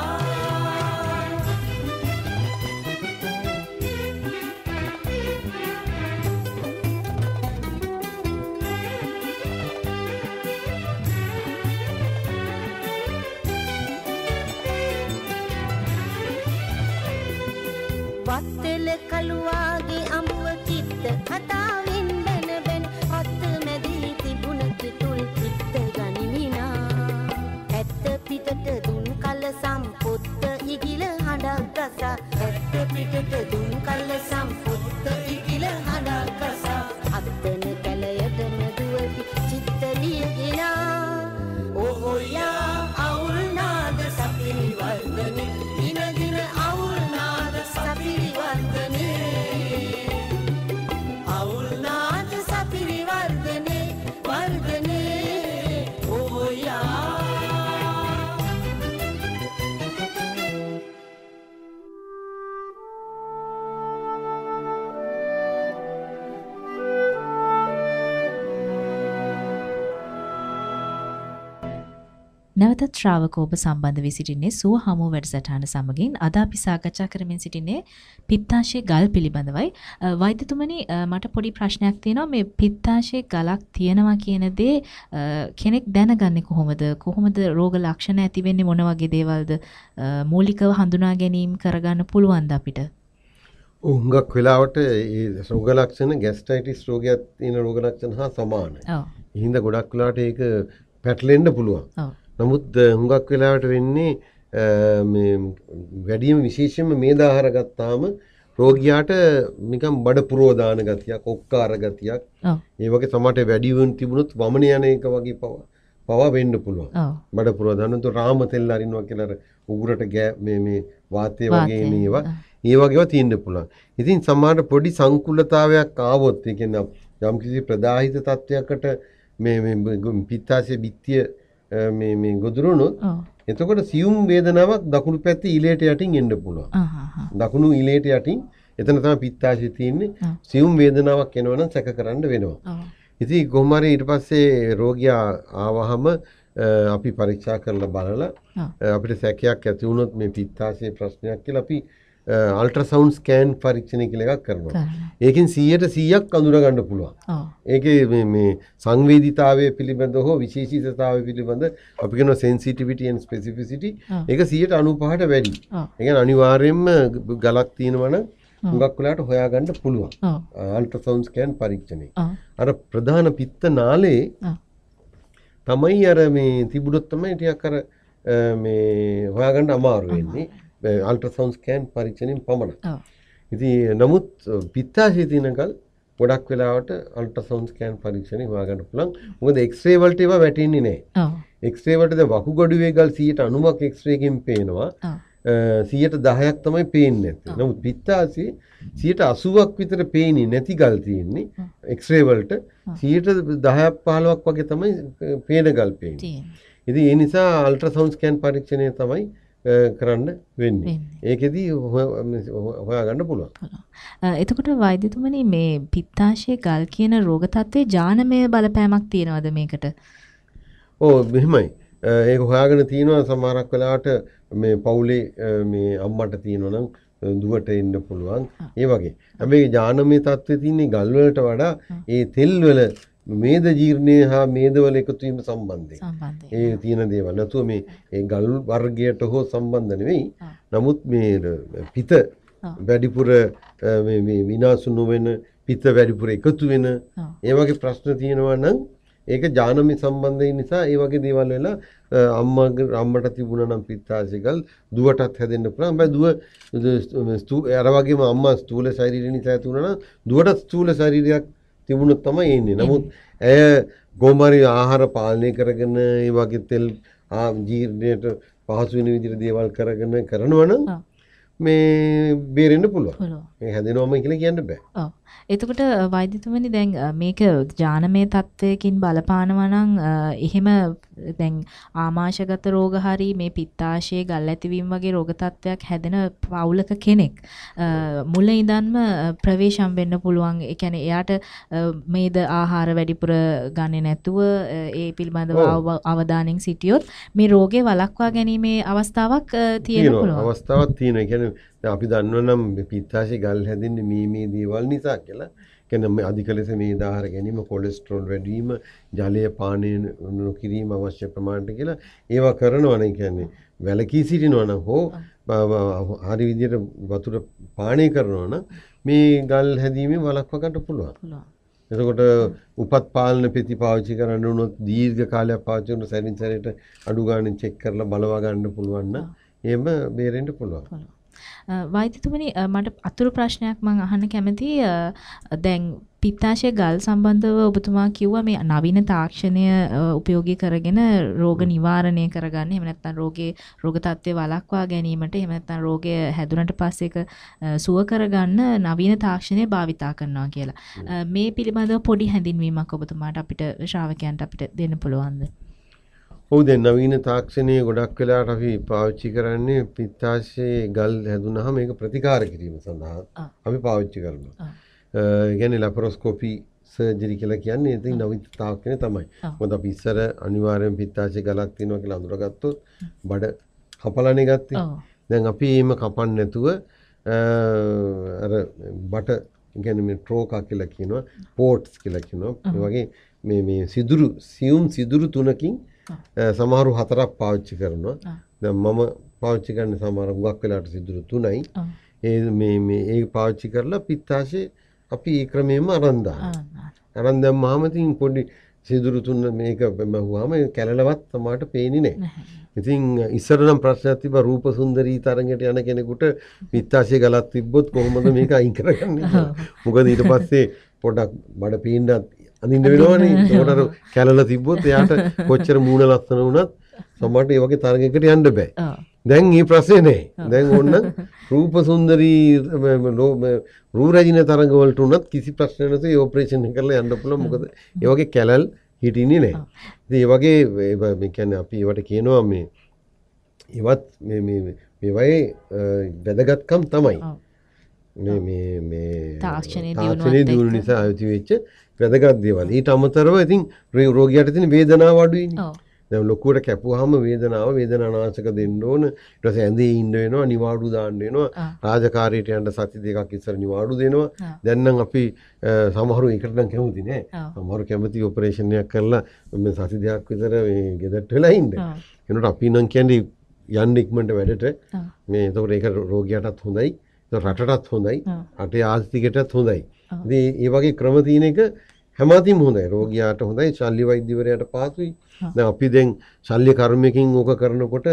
වත්තල කළුවාගේ අඹුව චිත්ත කතාවෙන් බැන බැන අත් මැදී තිබුණ කිතුල් චිත්ත ගනිමිනා ඇත්ත පිටට දුන් කල සම්පොත්ත ඉගිල හඬක් රසා ඇත්ත පිටට දුන් කල සම්පොත්ත ඉගිල හඬක් රසා අත්තන කැලයට මැදුවති චිත්ත ලියගෙනා නැවතත් ශ්‍රාවක ඔබ සම්බන්ධ වී සිටින්නේ සුව හමු වැඩසටහන සමගින් අද අපි සාකච්ඡා කරමින් සිටින්නේ පිත්තාශය ගල් පිළිබඳවයි. වෛද්‍යතුමනි මට පොඩි ප්‍රශ්නයක් තියෙනවා මේ පිත්තාශය ගලක් තියෙනවා කියන දේ කෙනෙක් දැනගන්නේ කොහොමද? කොහොමද රෝග ලක්ෂණ ඇති වෙන්නේ මොන වගේ දේවල්ද? මූලිකව හඳුනා ගැනීම කරගන්න පුළුවන්ද අපිට? හුඟක් වෙලාවට ඒ රෝග ලක්ෂණ ગેස්ට්‍රයිටිස් රෝගයක් තියෙන රෝග ලක්ෂණ හා සමානයි. ඔව්. හින්දා ගොඩක් වෙලාවට ඒක පැටලෙන්න පුළුවන්. ඔව්. නමුත් හුඟක් වෙලාවට වෙන්නේ මේ වැඩිම විශේෂයෙන්ම මේද ආහාර ගත්තාම රෝගියාට නිකන් බඩ පුරෝදාන ගතියක්, ඔක්කාර ගතියක්, ඒ වගේ සමහරට වැඩි වුන් තිබුණොත් වමන යන එක වගේ පවා වෙන්න පුළුවන්. බඩ පුරෝදාන તો රාම තෙල් අරිනවා කියලා අර උගුරට මේ වාතය වගේ ඒවා ඒ වගේව තියෙන්න පුළුවන්. ඉතින් සමහරට පොඩි සංකුලතාවයක් ආවොත් ඒ කියන්නේ යම්කිසි ප්‍රදාහිත තත්වයකට මේ පිත්තාශය බිත්තිය මේ ගොදුරුනොත් එතකොට සියුම් වේදනාවක් දකුණු පැත්තේ ඉලේට යටින් එන්න පුළුවන්. දකුණු ඉලේට යටින් එතන තමයි පිත්තාශය තියෙන්නේ. සියුම් වේදනාවක් එනවනම් සැක කරන්න වෙනවා. ඉතින් කොහොම හරි ඊට පස්සේ රෝගියා ආවහම අපි පරීක්ෂා කරලා බලලා අපිට සැකයක් ඇති වුණොත් මේ පිත්තාශයේ ප්‍රශ්නයක් කියලා අපි අල්ට්‍රාසවුන්ඩ් ස්කෑන් පරීක්ෂණය කියලා එකක් කරනවා. ඒකෙන් 100% අඳුර ගන්න පුළුවන්. ඒකේ මේ සංවේදීතාවය පිළිබඳ හෝ විශේෂීතාවය පිළිබඳ අපි කියනවා sensitivity and specificity ඒක 95ට වැඩි. ඒ කියන්නේ අනිවාර්යයෙන්ම ගලක් තියෙනවා නම් හුඟක් වෙලාවට හොයාගන්න පුළුවන්. අල්ට්‍රාසවුන්ඩ් ස්කෑන් පරීක්ෂණය. අර ප්‍රධාන පිත්ත නාලේ තමයි අර මේ තිබුණොත් තමයි ටිකක් අර මේ හොයාගන්න අමාරු වෙන්නේ. අල්ට්‍රාසවුන්ඩ් ස්කෑන් පරීක්ෂණයෙන් පමණයි. ඉතින් නමුත් පිත්තාශය තියෙනකල් ගොඩක් වෙලාවට අල්ට්‍රාසවුන්ඩ් ස්කෑන් පරීක්ෂණය හොයාගන්න පුළුවන්. මොකද එක්ස්රේ වලට ඒවා වැටෙන්නේ නැහැ. එක්ස්රේ වලට දැන් වකුගඩුවේ ගල් 90ක් එක්ස්රේ එකෙන් පේනවා. 10%ක් තමයි පේන්නේ නැත්තේ. නමුත් පිත්තාශයේ 80ක් විතර පේන්නේ නැති ගල් තියෙන්නේ. එක්ස්රේ වලට 10%ක් 15ක් වගේ තමයි පේන ගල් පේන්නේ. ඉතින් ඒ නිසා අල්ට්‍රාසවුන්ඩ් ස්කෑන් පරීක්ෂණය තමයි කරන්න වෙන්නේ. ඒකෙදී හොයාගන්න පුළුවන්. එතකොට වෛද්‍යතුමනි මේ පිත්තාශය ගල් කියන රෝග තත්ත්වයේ ජානමය බලපෑමක් තියනවද මේකට? ඔව් මෙහෙමයි. ඒක හොයාගෙන තියෙනවා සමහරක් වෙලාවට මේ පවුලේ මේ අම්මට තියෙනවා නම් දුවට එන්න පුළුවන්. ඒ වගේ. හැබැයි ජානමය තත්ත්වයේ තියෙන ගල් වලට වඩා ඒ තෙල් වල මේද ජීර්ණය හා මේදවල එකතු වීම සම්බන්ධයි. ඒ තියෙන දේවල්. නැතුව මේ ඒ ගල් වර්ගයට හෝ සම්බන්ධ නෙවෙයි. නමුත් මේ පිත වැඩිපුර මේ විනාශ නොවන පිත වැඩිපුර එකතු වෙන ඒ වගේ ප්‍රශ්න තියෙනවා නම් ඒක ජානමය සම්බන්ධය නිසා ඒ වගේ දේවල් වෙලා අම්මට තිබුණා නම් පිත්තාශය ගල් දුවටත් හැදෙන්න පුළුවන්. හැබැයි දුව අර වගේම අම්මා ස්ථූල ශරීරය නිසා ඇති වුණා නම් දුවට ස්ථූල ශරීරයක් තිබුණොත් තමයි එන්නේ. නමුත් ඇය ගෝමරි ආහාර පාලනය කරගෙන ඒ වගේ තෙල් ජීර්ණයට පහසු වෙන විදිහට දේවල් කරගෙන කරනවා නම් මේ බේරෙන්න පුළුවන්. මේ හැදෙනවම කියලා කියන්න බෑ. ඔව්. එතකොට වෛද්‍යතුමනි දැන් මේක ජානමය තත්වයකින් බලපානවා නම් එහෙම දැන් ආමාශගත රෝග හරි මේ පිත්තාශයේ ගල් ඇතිවීම වගේ රෝග තත්වයක් හැදෙන පවුලක කෙනෙක් මුල ඉඳන්ම ප්‍රවේශම් වෙන්න පුළුවන්. ඒ කියන්නේ එයාට මේද ආහාර වැඩිපුර ගන්නේ නැතුව ඒ පිළිබඳව අවධානයෙන් සිටියොත් මේ රෝගේ වළක්වා ගැනීමේ අවස්ථාවක් තියෙන පුළුවන්. අවස්ථාවක් තියෙනවා. ඒ කියන්නේ අපි දන්නවනම් පිත්තාශය ගල් හැදෙන්නේ මේ දේවල් නිසා කියලා. කියන්නේ අධික ලෙස මේද ආහාර ගැනීම, කොලෙස්ටරෝල් වැඩි වීම, ජලය පානය නොකිරීම අවශ්‍ය ප්‍රමාණයට කියලා ඒවා කරනවනේ. කියන්නේ වැලකී සිටිනවා නම් හෝ හරි විදිහට වතුර පානය කරනවා නම් මේ ගල් හැදීමෙන් වළක්වා ගන්න පුළුවන්. එතකොට උපත් පාලන පෙති පාවිච්චි කරන්න උනොත් දීර්ඝ කාලයක් පාවිච්චි කරන සැරින් සැරේට අඩු ගානේ චෙක් කරලා බලවා ගන්න පුළුවන් නම් එහෙම බේරෙන්න පුළුවන්. වෛද්‍යතුමනි මට අතුරු ප්‍රශ්නයක් මම අහන්න කැමතියි. දැන් පිත්තාශය ගල් සම්බන්ධව ඔබතුමා කිව්වා මේ නවීන තාක්ෂණය උපයෝගී කරගෙන රෝග නිවාරණය කරගන්න. එහෙම නැත්නම් රෝග තත්ත්වය වළක්වා ගැනීමට, එහෙම නැත්නම් රෝගය හැදුනට පස්සේ ඒක සුව කරගන්න නවීන තාක්ෂණය භාවිතා කරනවා කියලා. මේ පිළිබඳව පොඩි හැඳින්වීමක් ඔබතුමාට අපිට ශ්‍රාවකයන්ට අපිට දෙන්න පුළුවන්ද? ඔව් දැන් නවීන තාක්ෂණයේ ගොඩක් වෙලාවට අපි පාවිච්චි කරන්නේ පිත්තාශයේ ගල් හැදුනහම ඒක ප්‍රතිකාර කිරීම සඳහා අපි පාවිච්චි කරනවා. කියන්නේ ලැපරොස්කෝපි සර්ජරි කියලා කියන්නේ ඉතින් නවීන තාක්ෂණය තමයි. මොකද අපි ඉස්සර අනිවාර්යෙන් පිත්තාශය ගලක් තියෙනවා කියලා අඳුරගත්තොත් බඩ කපලානේ ගත්තේ. දැන් අපි එහෙම කපන්නේ නැතුව අර බට කියන්නේ මේ ට්‍රෝකා කියලා කියනවා, පෝට්ස් කියලා කියනවා. ඒ වගේ මේ සියුම් සිදුරු තුනකින් සමහරු 4ක් පාවිච්චි කරනවා. දැන් මම පාවිච්චි කරන්නේ සමහර හුඟක් වෙලාවට සිදුරු 3යි. ඒ පාවිච්චි කරලා පිත්තාශය අපි ඒ ක්‍රමයෙන්ම අරන් දානවා. අරන් දැම්මාම ඉතින් පොඩි සිදුරු තුන මේක මහුවාම කැලලවත් සමහරට පේන්නේ නැහැ. ඉතින් ඉස්සර නම් ප්‍රශ්නයක් තිබ්බා රූප සුන්දරී තරඟයට යන කෙනෙකුට පිත්තාශය ගලක් තිබ්බොත් කොහොමද මේක අයින් කරගන්නේ? මොකද ඊට පස්සේ පොඩක් බඩ පීන්නත් අඳින්න වෙනවනේ. ඒකට කැලල තිබ්බොත් එයාට කොච්චර මූණ ලස්සන වුණත් සමහරට ඒ වගේ තරඟයකට යන්න බෑ. දැන් මේ ප්‍රශ්නේ නැහැ. දැන් ඕන්න රූප සුන්දරී රූ රැජින තරඟ වලට උනත් කිසි ප්‍රශ්නයක් නැතුව ඒ ඔපරේෂන් එක කරලා යන්න පුළුවන්. මොකද ඒ වගේ කැලල් හිටින්නේ නැහැ. ඉතින් ඒ වගේ මේ කියන්නේ අපි ඒවට කියනවා මේ ඉවත් මේ වගේ වැදගත්කම් තමයි. මේ තාක්ෂණයේ දියුණුව නිසා ආයුති වෙච්ච වැදගත් දේවල්. ඊට අමතරව ඉතින් රෝගියාට තියෙන වේදනාව අඩුයිනේ. දැන් ලොකුවට කැපුවාම වේදනානාශක දෙන්න ඕන. ඊට පස්සේ ඇඳේ ඉන්න වෙනවා, නිවාඩු දාන්න වෙනවා. රාජකාරියට යන්න සති දෙකක් ඉස්සර නිවාඩු දෙනවා. දැන් නම් අපි සමහරු ඒකට නම් කැමති නෑ. සමහරු කැමති ඔපරේෂන් එකක් කරලා මේ සති දෙකක් විතර මේ ගෙදරට වෙලා ඉන්න. ඒනොට අපි නම් කියන්නේ යන්න ඉක්මනට වැඩට මේ එතකොට ඒක රෝගියාටත් හොඳයි. රටටත් හොඳයි. රටේ ආර්ථිකයටත් හොඳයි. ඉතින් මේ වගේ ක්‍රම තියෙන එක හැමතිම හොඳයි. රෝගියාට හොඳයි, ශල්‍ය වෛද්‍යවරයාට පහසුයි. දැන් අපි දැන් ශල්‍ය කර්මයකින් ඕක කරනකොට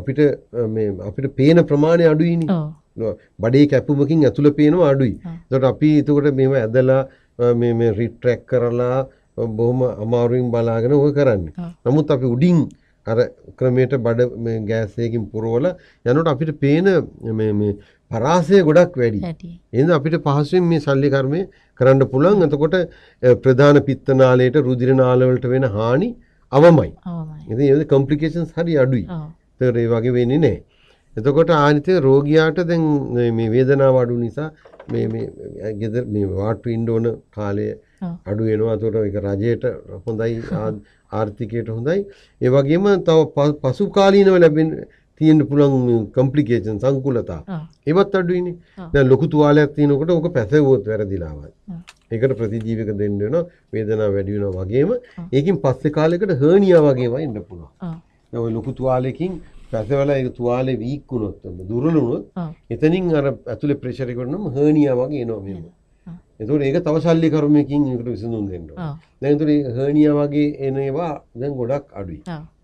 අපිට පේන ප්‍රමාණය අඩුයිනේ. බඩේ කැපුමකින් ඇතුළ පේනවා අඩුයි. ඒකට අපි එතකොට මේව ඇදලා මේ රිට්‍රැක් කරලා බොහොම අමාරුවෙන් බලාගෙන ඕක කරන්නේ. නමුත් අපි උඩින් අර ක්‍රමයට බඩ මේ ගෑස් එකකින් පුරවලා යනකොට අපිට පේන මේ පරාසය ගොඩක් වැඩි. එහෙනම් අපිට පහසුවෙන් මේ ශල්‍ය කර්මය කරන්න පුළුවන්. එතකොට ප්‍රධාන පිත්ත නාලයට රුධිර නාල වලට වෙන හානි අවමයි. ඉතින් ඒ කොම්ප්ලිකේෂන්ස් හරි අඩුයි. ඒකට ඒ වගේ වෙන්නේ නැහැ. එතකොට ආනිත රෝගියාට දැන් මේ වේදනාව අඩු නිසා මේ ගෙදර මේ වාට්ටු ඉන්න ඕන කාලය අඩු වෙනවා. ඒතකොට ඒක රජයට හොඳයි, ආර්ථිකයට හොඳයි. ඒ වගේම තව පසු කාලීනව ලැබෙන තියෙන්න පුළුවන් කොම්ප්ලිකේෂන් සංකුලතා ඒවත් අඩුයිනේ. දැන් ලොකු තුවාලයක් තියෙනකොට ඕක පැසවුවොත් වැරදිලාවත්. ඒකට ප්‍රතිජීවක දෙන්න වෙනවා, වේදනාව වැඩි වෙනවා වගේම ඒකින් පස්සේ කාලයකට හර්නියා වගේ වෙන්න පුළුවන්. දැන් ওই ලොකු තුවාලයකින් පැසවලා ඒක තුවාලේ වීක් වුණොත් දුර්වල වුණොත් එතනින් අර ඇතුලේ ප්‍රෙෂර් එක වුණාම හර්නියා වගේ එනවා මෙහෙම. ඒතකොට ඒක තව ශල්‍ය කර්මයකින් ඒකට විසඳුම් දෙන්න ඕන. දැන් ඒතකොට මේ හර්නියා වගේ එන ඒවා දැන් ගොඩක් අඩුයි.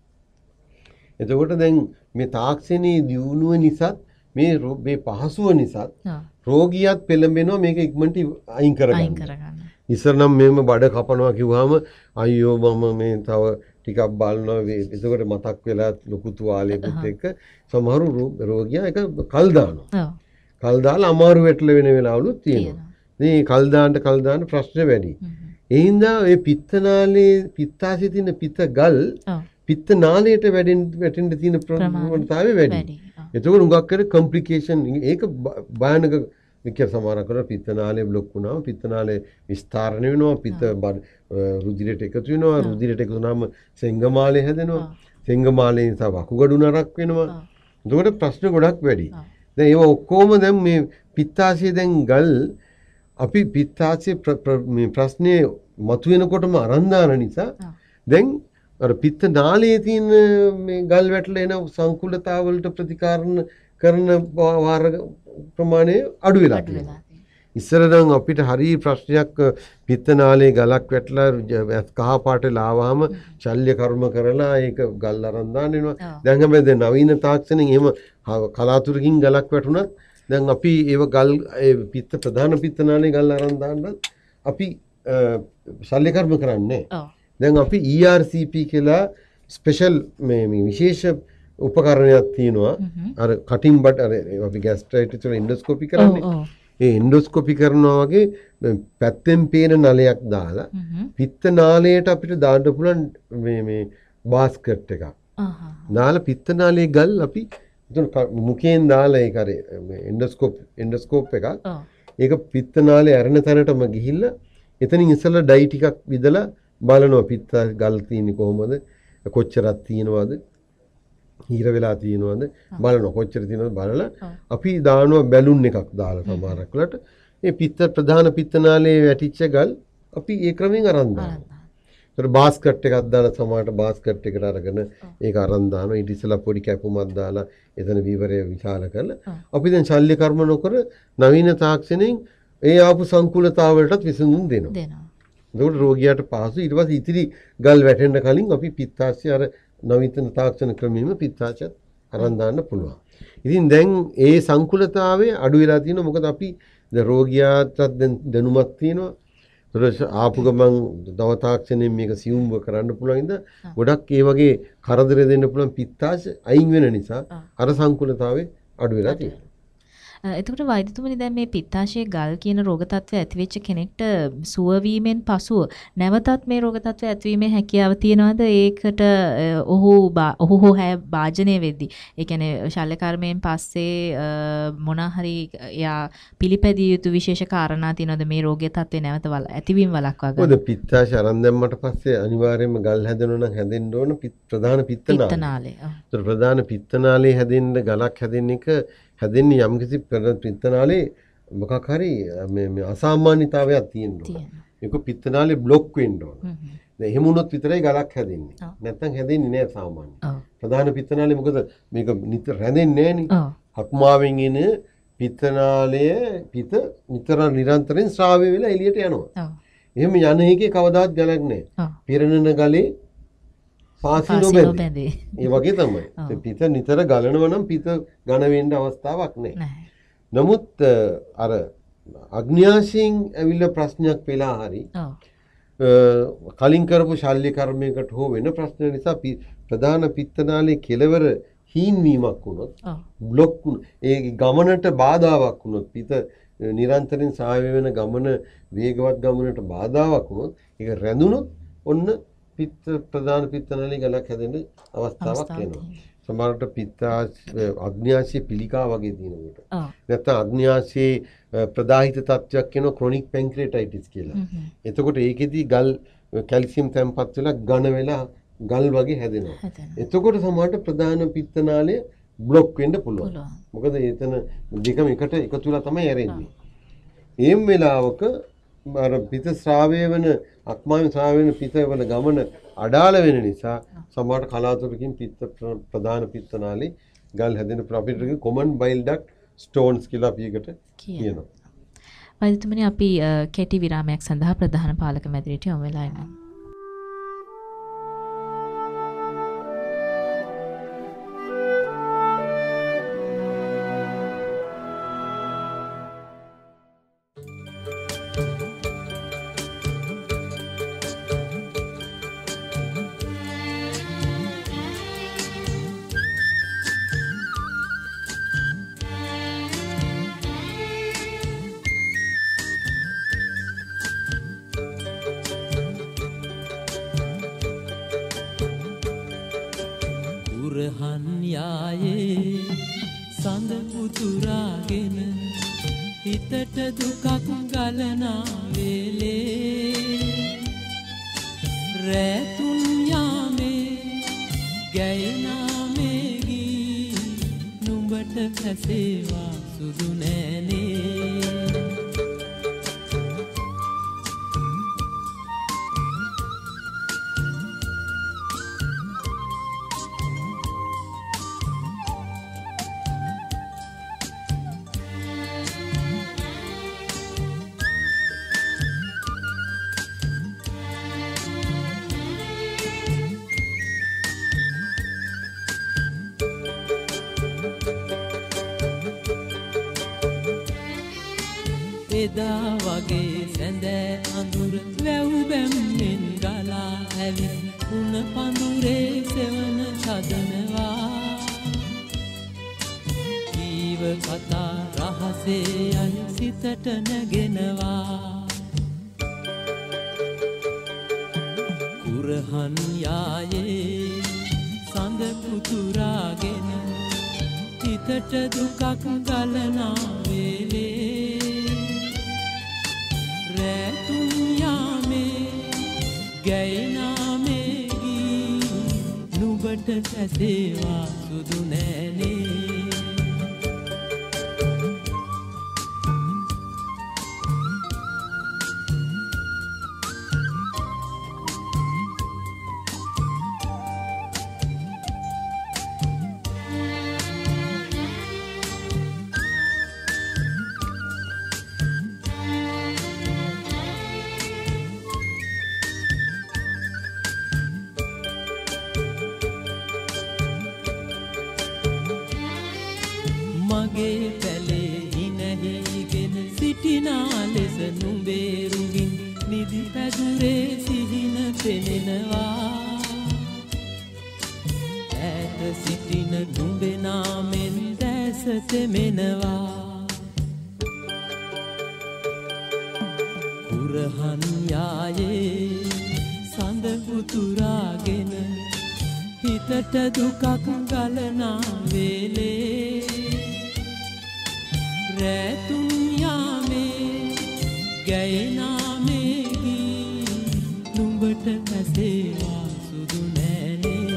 එතකොට දැන් මේ තාක්ෂණයේ දියුණුව නිසා මේ පහසුව නිසා රෝගියාත් පෙළඹෙනවා මේක ඉක්මනට අයින් කරගන්න. ඉස්සර නම් මෙහෙම බඩ කපනවා කිව්වහම අයියෝ මම මේ තව ටිකක් බලනවා. එතකොට මතක් වෙලා ලොකු තුවාලයකට එක්ක සමහරු රෝගියා ඒක කල් දානවා. කල් දාලා අමාරු වෙట్ల වෙන වෙලාවලුත් තියෙනවා. මේ කල් දාන්න ප්‍රශ්න වැඩි. ඒ හින්දා මේ පිත්තාශයේ තියෙන පිත්ත ගල් පිත්ත නාලයට වැටෙන්න තියෙන ප්‍රවණතාවය වැඩි. එතකොට උඟක් කර කොම්ප්ලිකේෂන් ඒක භයානක විකර සමාරක කරන පිත්ත නාලය බ්ලොක් වුණාම පිත්ත නාලය විස්තරණය වෙනවා. පිත්ත රුධිරයට එකතු වෙනවා. රුධිරයට එකතු වුණාම සෙංගමාලය හැදෙනවා. සෙංගමාලයෙන් නිසා වකුගඩු නරක් වෙනවා. එතකොට ප්‍රශ්න ගොඩක් වැඩි. දැන් ඒවා ඔක්කොම දැන් මේ පිත්තාශයේ දැන් ගල් අපි පිත්තාශයේ මේ ප්‍රශ්නේ මතුවෙනකොටම අරන් දාන නිසා දැන් අර පිත්ත නාලයේ තියෙන මේ ගල් වැටලා එන සංකුලතාවලට ප්‍රතිකාරන කරන වාර ප්‍රමාණය අඩු වෙලා තියෙනවා. ඉස්සර නම් අපිට හරි ප්‍රශ්නයක් පිත්ත නාලයේ ගලක් වැටලා කහ පාට ලාවහම ශල්‍ය කර්ම කරලා ඒක ගල් අරන් දාන්න වෙනවා. දැන් හැබැයි දැන් නවීන තාක්ෂණයෙන් එහෙම කලාතුරකින් ගලක් වැටුණත් දැන් අපි ඒව ගල් පිත්ත ප්‍රධාන පිත්ත නාලයේ ගල් අරන් දාන්නත් අපි ශල්‍ය කර්ම කරන්නේ. දැන් අපි ERCP කියලා ස්පෙෂල් මේ විශේෂ උපකරණයක් තියෙනවා. අර කටින් බට් අර අපි ગેස්ට්‍රයිටිස් වල එන්ඩොස්කෝපි කරන්නේ. ඒ එන්ඩොස්කෝපි කරනවා වගේ පැත්තෙන් පේන නලයක් දාලා පිත්ත නාලයට අපිට දාන්න පුළුවන් මේ බාස්කට් එකක්. නාල පිත්ත නාලයේ ගල් අපි මුඛයෙන් දාලා ඒක අර එන්ඩොස්කෝප් එකක් ඒක පිත්තනාලේ ඇරෙන තැනටම ගිහිල්ලා එතනින් ඉස්සෙල්ලා ඩයි ටිකක් විදලා බලනවා පිත්ත ගල් තියෙන්නේ කොහොමද කොච්චරක් තියෙනවද හීර වෙලා තියෙනවද බලනවා කොච්චර තියෙනවද බලලා අපි දානවා බැලුන් එකක් දාලා සමහරක් වෙලට මේ පිත්ත ප්‍රධාන පිත්තනාලේ වැටිච්ච ගල් අපි ඒ ක්‍රමයෙන් අරන් දානවා. ඒතර බාස්කට් එකක් දාලා සමහරට බාස්කට් එකට අරගෙන ඒක අරන් දානවා. ඊට ඉස්සෙල්ලා පොඩි කැපුමක් දාලා එතන විවරය විශාල කරලා අපි දැන් ශල්‍ය කර්ම නොකර නවීන තාක්ෂණයෙන් ඒ ආපු සංකූලතාවලටත් විසඳුම් දෙනවා. එතකොට රෝගියාට පහසු ඊට පස්සේ ඉතිරි ගල් වැටෙන්න කලින් අපි පිත්තාශය අර නවීන තාක්ෂණ ක්‍රමයෙන්ම පිත්තාශයත් අරන් දාන්න පුළුවන්. ඉතින් දැන් ඒ සංකූලතාවයේ අඩු වෙලා තියෙනවා. මොකද අපි දැන් රෝගියාටත් දැනුමක් තියෙනවා. ආපු ගමන් දව තාක්ෂණයෙන් මේක සියුම්ව කරන්න පුළුවන් ඉඳ ගොඩක් ඒ වගේ කරදර දෙන්න පුළුවන් පිත්තාශ අයින් වෙන නිසා අර සංකූලතාවයේ අඩු වෙලා තියෙනවා. එතකොට වෛද්‍යතුමනි දැන් මේ පිත්තාශයේ ගල් කියන රෝග තත්ත්වය ඇතිවෙච්ච කෙනෙක්ට සුව වීමෙන් පසුව නැවතත් මේ රෝග තත්ත්වය ඇතිවීමේ හැකියාව තියනවාද? ඒකට ඔහු භාජනය වෙද්දී ඒ කියන්නේ ශල්‍ය කර්මයෙන් පස්සේ මොන හරි යා පිළිපැදිය යුතු විශේෂ කාරණා තියනවාද මේ රෝගයේ තත්ත්වය නැවත ඇතිවීම වළක්වා ගන්න? මොකද පිත්තාශය අරන් දැම්මට පස්සේ අනිවාර්යයෙන්ම ගල් හැදෙනවා නම් හැදෙන්න ඕන ප්‍රධාන පිත්තනාලය. ඒතර ප්‍රධාන පිත්තනාලේ හැදෙන්න ගලක් හැදෙන්න එක හැදෙන්නේ යම්කිසි පිත්තනාලේ මොකක් හරි මේ අසාමාන්‍යතාවයක් තියෙනවා. ඒක පිත්තනාලේ බ්ලොක් වෙන්න ඕන. දැන් එහෙම වුණොත් විතරයි ගලක් හැදෙන්නේ. නැත්නම් හැදෙන්නේ නැහැ සාමාන්‍ය. ප්‍රධාන පිත්තනාලේ මොකද මේක නිතර රැඳෙන්නේ නැහනේ. හක්මාවෙන් එන පිත්තනාලය පිට නිතර නිරන්තරයෙන් ශ්‍රාවය වෙලා එළියට යනවා. එහෙම යන එකේ කවදාවත් ගලක් නැහැ. පිරෙනන ගලේ පාසි නොබැඳේ. ඒ වගේ තමයි. පිත නිතර ගලනවා නම් පිත ඝන වෙන්න අවස්ථාවක් නැහැ. නමුත් අර අග්න්‍යාසයෙන් ඇවිල්ලා ප්‍රශ්නයක් වෙලා හරි කලින් කරපු ශල්‍ය කර්මයකට හෝ වෙන ප්‍රශ්න නිසා ප්‍රධාන පිත්තනාලේ කෙලවර හීන් වීමක් වුණොත් බ්ලොක් ඒ ගමනට බාධාවක් වුණොත් පිත නිරන්තරයෙන් සාය වෙන ගමන වේගවත් ගමනට බාධාවක් වුණොත් ඒක රැඳුනොත් ඔන්න ප්‍රධාන පිත්තනාලේ ගලක් හැදෙන්න අවස්ථාවක් එනවා. සමහරට අග්න්‍යාශයේ පිළිකා වගේ තියෙනකොට. නැත්නම් අග්න්‍යාශයේ ප්‍රදාහිත තත්ත්වයක් වෙනවා ක්‍රොනික් පැන්ක්‍රියටයිටිස් කියලා. එතකොට ඒකෙදී ගල් කැල්සියම් තැම්පත් වෙලා ඝන වෙලා ගල් වගේ හැදෙනවා. එතකොට සමහරට ප්‍රධාන පිත්තනාලය බ්ලොක් වෙන්න පුළුවන්. මොකද එතන දෙකම එකට එකතු වෙලා තමයි ඇරෙන්නේ. එම් වෙලාවක අර පිත ශ්‍රාවය වෙන අක්මාවෙන් ශ්‍රාවය වෙන පිත වල ගමන අඩාල වෙන නිසා සමහරට කලාතුරකින් ප්‍රධාන පිත්තනාලේ ගල් හැදෙන අපිට කොමන් බයිල් ඩක්ට් ස්ටෝන්ස් කියලා අපි එකට කියනවා. වෛද්‍යතුමනි අපි කෙටි විරාමයක් සඳහා ප්‍රධාන පාලක මැදිරියට යොමු වෙලා ඉන්නවා. එදා වගේ සැඳෑ අඳුර වැව් බැම්මෙන් ගලා ඇවිත් උණ පඳුරේ සෙවන සදනවා ජීව කතා රහසේ අය සිතට නැගෙනවා කුරහන් යායේ සඳ පුතුරාගෙන හිතට දුකක් ගලනා වේලේ ගැයිනාමේගී නුබට සැසේවා සුදු නෑනේ මගේ පැලේ හිනහිගෙන සිටිනා ලෙස නුඹේරුවින් නිදි පැදුරේ සිහින පෙනෙනවා ඈත සිටින නුඹේ නාමෙන් දැස තෙමෙනවා කුරහන් යායේ සඳ උතුරාගෙන හිතට දුකක් ගලනා වේලේ රැතුම් යාමේ ගැයිනාමේගී නුඹට ඇසේවා සුදු නෑනේ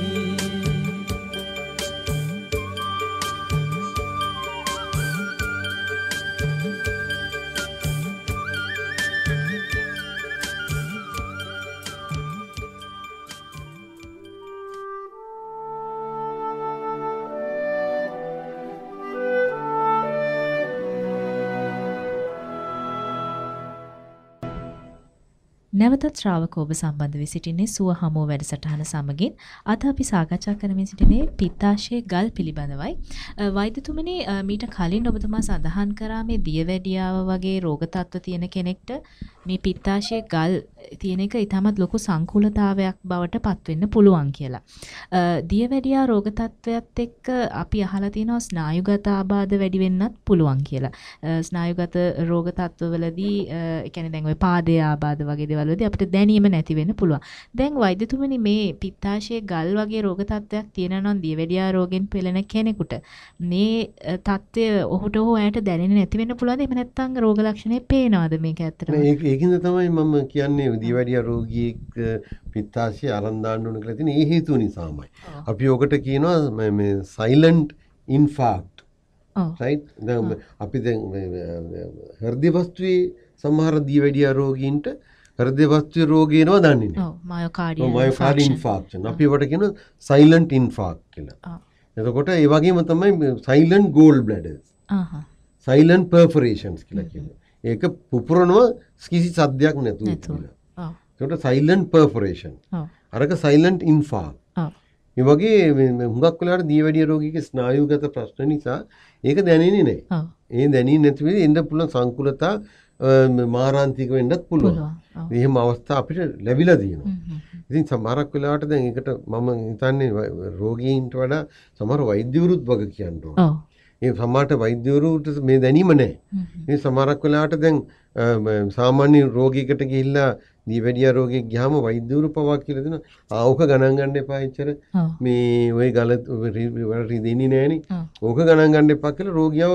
නැවතත් ශ්‍රාවක ඔබ සම්බන්ධ වී සිටින්නේ සුව හමුව වැඩසටහන සමගින් අද අපි සාකච්ඡා කරමින් සිටින්නේ පිත්තාශය ගල් පිළිබඳවයි. වෛද්‍යතුමනි මීට කලින් ඔබතුමා සඳහන් කරා මේ දියවැඩියාව වගේ රෝග තත්ත්ව තියෙන කෙනෙක්ට මේ පිත්තාශය ගල් තියෙන එක ඊටමත් ලොකු සංකූලතාවයක් බවට පත් වෙන්න පුළුවන් කියලා. දියවැඩියා රෝග තත්ත්වයත් එක්ක අපි අහලා තියෙනවා ස්නායුගත ආබාධ වැඩි වෙන්නත් පුළුවන් කියලා. ස්නායුගත රෝග තත්ත්වවලදී ඒ කියන්නේ දැන් ওই පාදයේ ආබාධ වගේ දේවල් වලදී අපිට දැනීම නැති වෙන්න පුළුවන්. දැන් වෛද්‍යතුමනි මේ පිත්තාශය ගල් වගේ රෝග තත්ත්වයක් තියෙනවා නම් දියවැඩියා රෝගෙන් පෙළෙන කෙනෙකුට මේ තත්ත්වය ඔහුට හෝ ඇයට දැනෙන්නේ නැති වෙන්න පුළුවන්ද? එහෙම නැත්නම් රෝග ලක්ෂණ පේනවද මේක ඇත්තටම? ඒකින්ද තමයි මම කියන්නේ දියවැඩියා රෝගියෙක් පිත්තාශය අරන් දාන්න ඕන කියලා තියෙන ඒ හේතුව නිසාමයි. අපි ඔකට කියනවා මේ සයිලන්ට් ඉන්ෆාක්ට්. right? දැන් අපි දැන් හෘද වස්තුවේ සමහර දියවැඩියා රෝගීන්ට හෘද වස්තුවේ රෝග එනවා දන්නේ නැහැ. ඔව් මයෝකාඩියල් ඉන්ෆාක්ෂන්. අපි ඒවට කියනවා සයිලන්ට් ඉන්ෆාක්ට් කියලා. එතකොට ඒ වගේම තමයි silent gall bladders. Silent perforations කියලා කියනවා. ඒක පුපුරනවා කිසි සද්දයක් නැතුව කියලා. ඒකට සයිලන්ට් පර්ෆොරේෂන්. අරක සයිලන්ට් ඉන්ෆාක්ට්. මේ වගේ හුඟක් වෙලාවට දියවැඩියා රෝගීගේ ස්නායුගත ප්‍රශ්න නිසා ඒක දැනෙන්නේ නැහැ. ඒ දැනෙන්නේ නැති වෙලෙ එන්න පුළුවන් සංකුලතා මාරාන්තික වෙන්නත් පුළුවන්. එහෙම අවස්ථා අපිට ලැබිලා තියෙනවා. ඉතින් සමහරක් වෙලාවට දැන් ඒකට මම හිතන්නේ රෝගීන්ට වඩා සමහර වෛද්‍යවරුත් වග කියන්න ඕන. ඒ සමහරට වෛද්‍යවරුන්ට මේ දැනීම නැහැ. මේ සමහරක් වෙලාවට දැන් සාමාන්‍ය රෝගියෙකුට ගිහිල්ලා දියවැඩියා රෝගියෙක් ගියාම වෛද්‍යවරු පවා කියලා දෙනවා ඕක ගණන් ගන්න එපා එච්චර මේ ওই ගල රිදෙන්නේ නැහෙනි ඕක ගණන් ගන්න එපා කියලා රෝගියව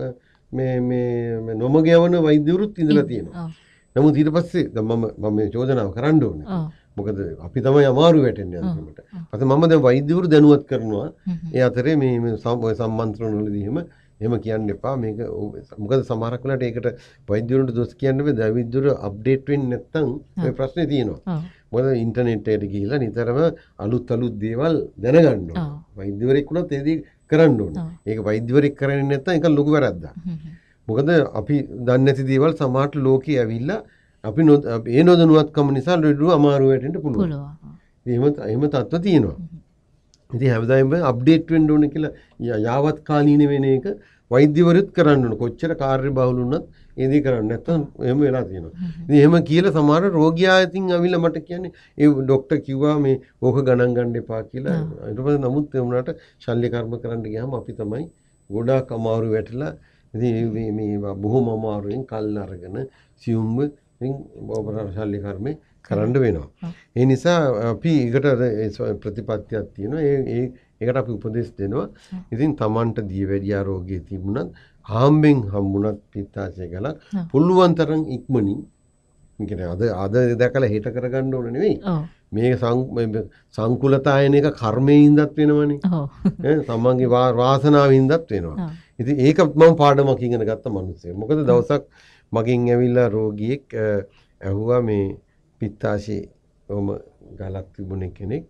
මේ නොමග යවන වෛද්‍යවරුත් ඉඳලා තියෙනවා. නමුත් ඊට පස්සේ මම මේ චෝදනාව කරන්න ඕනේ. මොකද අපි තමයි අමාරු වැටෙන්නේ අන්තිමට. ඊපස්සේ මම දැන් වෛද්‍යවරු දැනුවත් කරනවා. ඒ අතරේ මේ සම්මන්ත්‍රණ වලදී එහෙම කියන්න එපා. මේක මොකද සමහරක් වෙලාවට ඒකට වෛද්‍යවරුන්ට දොස් කියන්න බෑ. වෛද්‍යවරු අප්ඩේට් වෙන්නේ නැත්නම් මේ ප්‍රශ්නේ තියෙනවා. මොකද ඉන්ටර්නෙට් එකට ගිහිල්ලා නිතරම අලුත් දේවල් දැනගන්න ඕනේ. වෛද්‍යවරයෙක් වුණත් ඒ දේ කරන්න ඕනේ. ඒක වෛද්‍යවරයෙක් කරන්නේ නැත්නම් ඒක ලොකු වැරද්දක්. මොකද අපි දන්නේ නැති දේවල් සමහරට ලෝකේ ඇවිල්ලා අපි ඒ නොදැනුවත්කම නිසා ලෙඩ අමාරු වෙන්න පුළුවන්. එහෙම තත්ත්ව තියෙනවා. ඉතින් හැමදාම අප්ඩේට් වෙන්න ඕනේ කියලා යාවත් කාලීන වෙන එක වෛද්‍යවරුත් කරන්න ඕනේ. කොච්චර කාර්යබහුල වුණත් ඒ දේ කරන්නේ නැත්නම් එහෙම වෙලා තියෙනවා. ඉතින් එහෙම කියලා සමහර රෝගියා ඉතින් අවිල මට කියන්නේ ඒ ડોක්ටර් කිව්වා මේ ඕක ගණන් ගන්න එපා කියලා. ඊට පස්සේ නමුත් ඒ වුණාට ශල්‍ය කර්ම කරන්න ගියාම අපි තමයි ගොඩාක් අමාරු වැටලා ඉතින් මේ බොහොම අමාරුවෙන් කල් අරගෙන සියුම්ව ඉතින් ශල්‍ය කර්මේ කරන්න වෙනවා. ඒ නිසා අපි ඒකට ප්‍රතිපත්තියක් තියෙනවා. ඒකට අපි උපදෙස් දෙනවා. ඉතින් Tamanට දියවැඩියා රෝගය තිබුණත් ආම්බෙන් හම්බුණත් පිත්තාශය ගලක් පුළුවන් තරම් ඉක්මනින් අද දැකලා හිත කරගන්න ඕන නෙවෙයි. ඔව්. මේක සංකුලතායන එක කර්මයෙන් ඉඳත් වෙනවනේ. ඔව්. තමන්ගේ වාසනාවෙන් ඉඳත් වෙනවා. ඉතින් ඒක මම පාඩමක් ඉගෙන ගත්ත මිනිස්සෙක්. මොකද දවසක් මගෙන් ඇවිල්ලා රෝගියෙක් ඇහුවා මේ පිත්තාශේ ඔම ගලක් තිබුණ කෙනෙක්.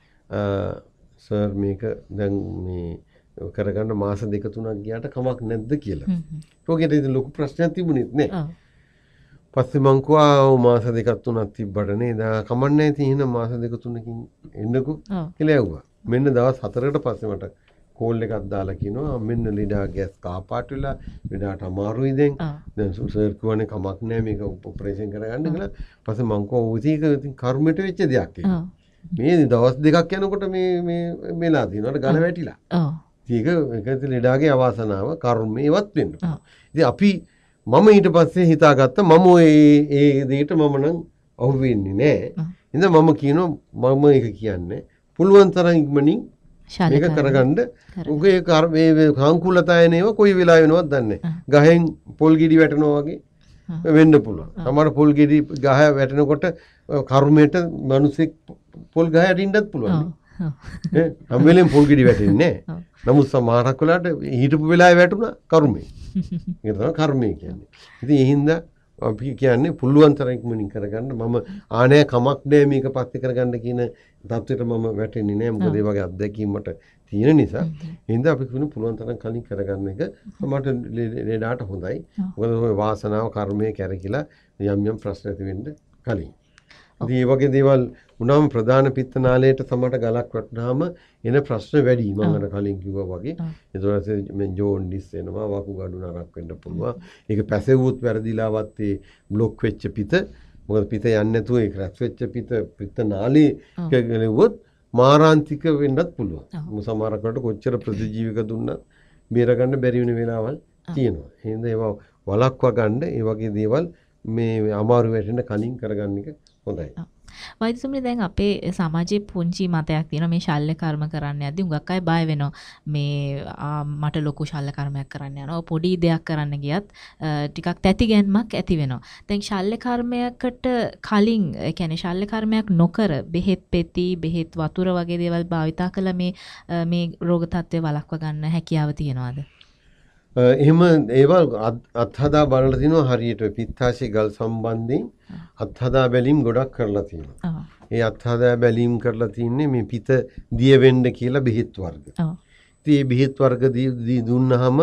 සර් මේක දැන් මේ කරගන්න මාස 2-3ක් ගියාට කමක් නැද්ද කියලා. රෝගියට ඉතින් ලොකු ප්‍රශ්නයක් තිබුණෙත් නෑ. පස්සේ මං කිව්වා මාස 2-3ක් තිබ්බට නේද කමන්නේ තියෙන මාස 2-3කින් එන්නකෝ කියලා ඇහුවා. මෙන්න දවස් 4කට පස්සේ මට කෝල් එකක් දාලා කියනවා මෙන්න ලීඩා ගෑස් කාපාට වෙලා ලීඩාට අමාරුයි දැන් සර් කියවනේ කමක් නැහැ මේක ඔපරේෂන් කරගන්න කියලා. පස්සේ මං කිව්වා ඔය ඉතින් කර්මයට වෙච්ච දෙයක් ඒක. මේ දවස් 2ක් යනකොට මේ මෙලා දිනවල ගල වැටිලා. ඒක ලීඩාගේ අවාසනාව කර්මේවත් වෙන්න. ඉතින් අපි මම ඊට පස්සේ හිතාගත්ත මම ඒ දෙයට මම නම් අහු වෙන්නේ නැහැ. ඉතින් මම කියනවා මම ඒක කියන්නේ පුළුවන් තරම් ඉක්මනින් මේක කරගන්න. උගේ මේ සංකුලතායනේව කොයි වෙලාව වෙනවද දන්නේ නැහැ. ගහෙන් පොල් ගෙඩි වැටෙනවා වගේ වෙන්න පුළුවන්. සමහර පොල් ගෙඩි ගහ වැටෙනකොට කර්මයට මිනිස්සෙක් පොල් ගහ යටින්නත් පුළුවන්. හැම වෙලෙම පොල් ගෙඩි වැටෙන්නේ නැහැ. නමුත් සමහරක් වෙලාවට හිටපු වෙලාවේ වැටුණා කර්මය. ඒක තමයි කර්මය කියන්නේ. ඉතින් ඒ හින්දා අපි කියන්නේ පුළුවන් තරම් ඉක්මනින් කරගන්න මම ආනෑ කමක් නෑ මේක පස්සේ කරගන්න කියන தත්වෙට මම වැටෙන්නේ නෑ. මොකද ඒ වගේ අත්දැකීම් මට තියෙන නිසා. ඒ හින්දා අපි කියන පුළුවන් තරම් කලින් කරගන්න එක මට ලේඩාට හොඳයි. මොකද ඔය වාසනාව කර්මය කැරකිලා යම් ප්‍රශ්න ඇති වෙන්න කලින්. ඉතින් මේ වගේ දේවල් වුණාම ප්‍රධාන පිත්ත නාලයට සමහරට ගලක් වටනහම එන ප්‍රශ්න වැඩි. මම අර කලින් කිව්වා වගේ. ඒතකොට මේ ජෝන්ඩිස් එනවා, වකුගඩු නරක් වෙන්න පුළුවන්. ඒක පැසෙවුත් වැරදිලාවත් ඒ බ්ලොක් වෙච්ච පිත. මොකද පිත යන්නේ නැතුව ඒක රැස් වෙච්ච පිත්ත නාලේ කෙලෙවුවොත් මාරාන්තික වෙන්නත් පුළුවන්. සමහරකට කොච්චර ප්‍රතිජීවක දුන්නත් බේරගන්න බැරි වෙන වෙලාවල් තියෙනවා. එහෙනම් ඒවා වළක්වා ගන්න ඒ වගේ දේවල් මේ අමාරු වැටෙන්න කලින් කරගන්න එක හොඳයි. වෛද්‍යතුමනි දැන් අපේ සමාජයේ පුංචි මතයක් තියෙනවා මේ ශල්‍ය කර්ම කරන්න යද්දී හුඟක් අය බය වෙනවා මේ මට ලොකු ශල්‍ය කර්මයක් කරන්න යනවා පොඩි දෙයක් කරන්න ගියත් ටිකක් තැති ගැන්මක් ඇති වෙනවා. දැන් ශල්‍ය කර්මයකට කලින් ඒ කියන්නේ ශල්‍ය කර්මයක් නොකර බෙහෙත් පෙති බෙහෙත් වතුර වගේ දේවල් භාවිතා කළා මේ රෝග තත්ත්වය වළක්වා ගන්න හැකියාව තියෙනවද? එහෙම ඒවල් අත්හදා බලලා තිනවා හරියට පිත්තාශය ගල් සම්බන්ධයෙන් අත්හදා බැලීම් ගොඩක් කරලා තියෙනවා. ඒ අත්හදා බැලීම් කරලා තින්නේ මේ පිත දිය වෙන්න කියලා බෙහෙත් වර්ග. ඉතින් මේ බෙහෙත් වර්ග දුන්නාම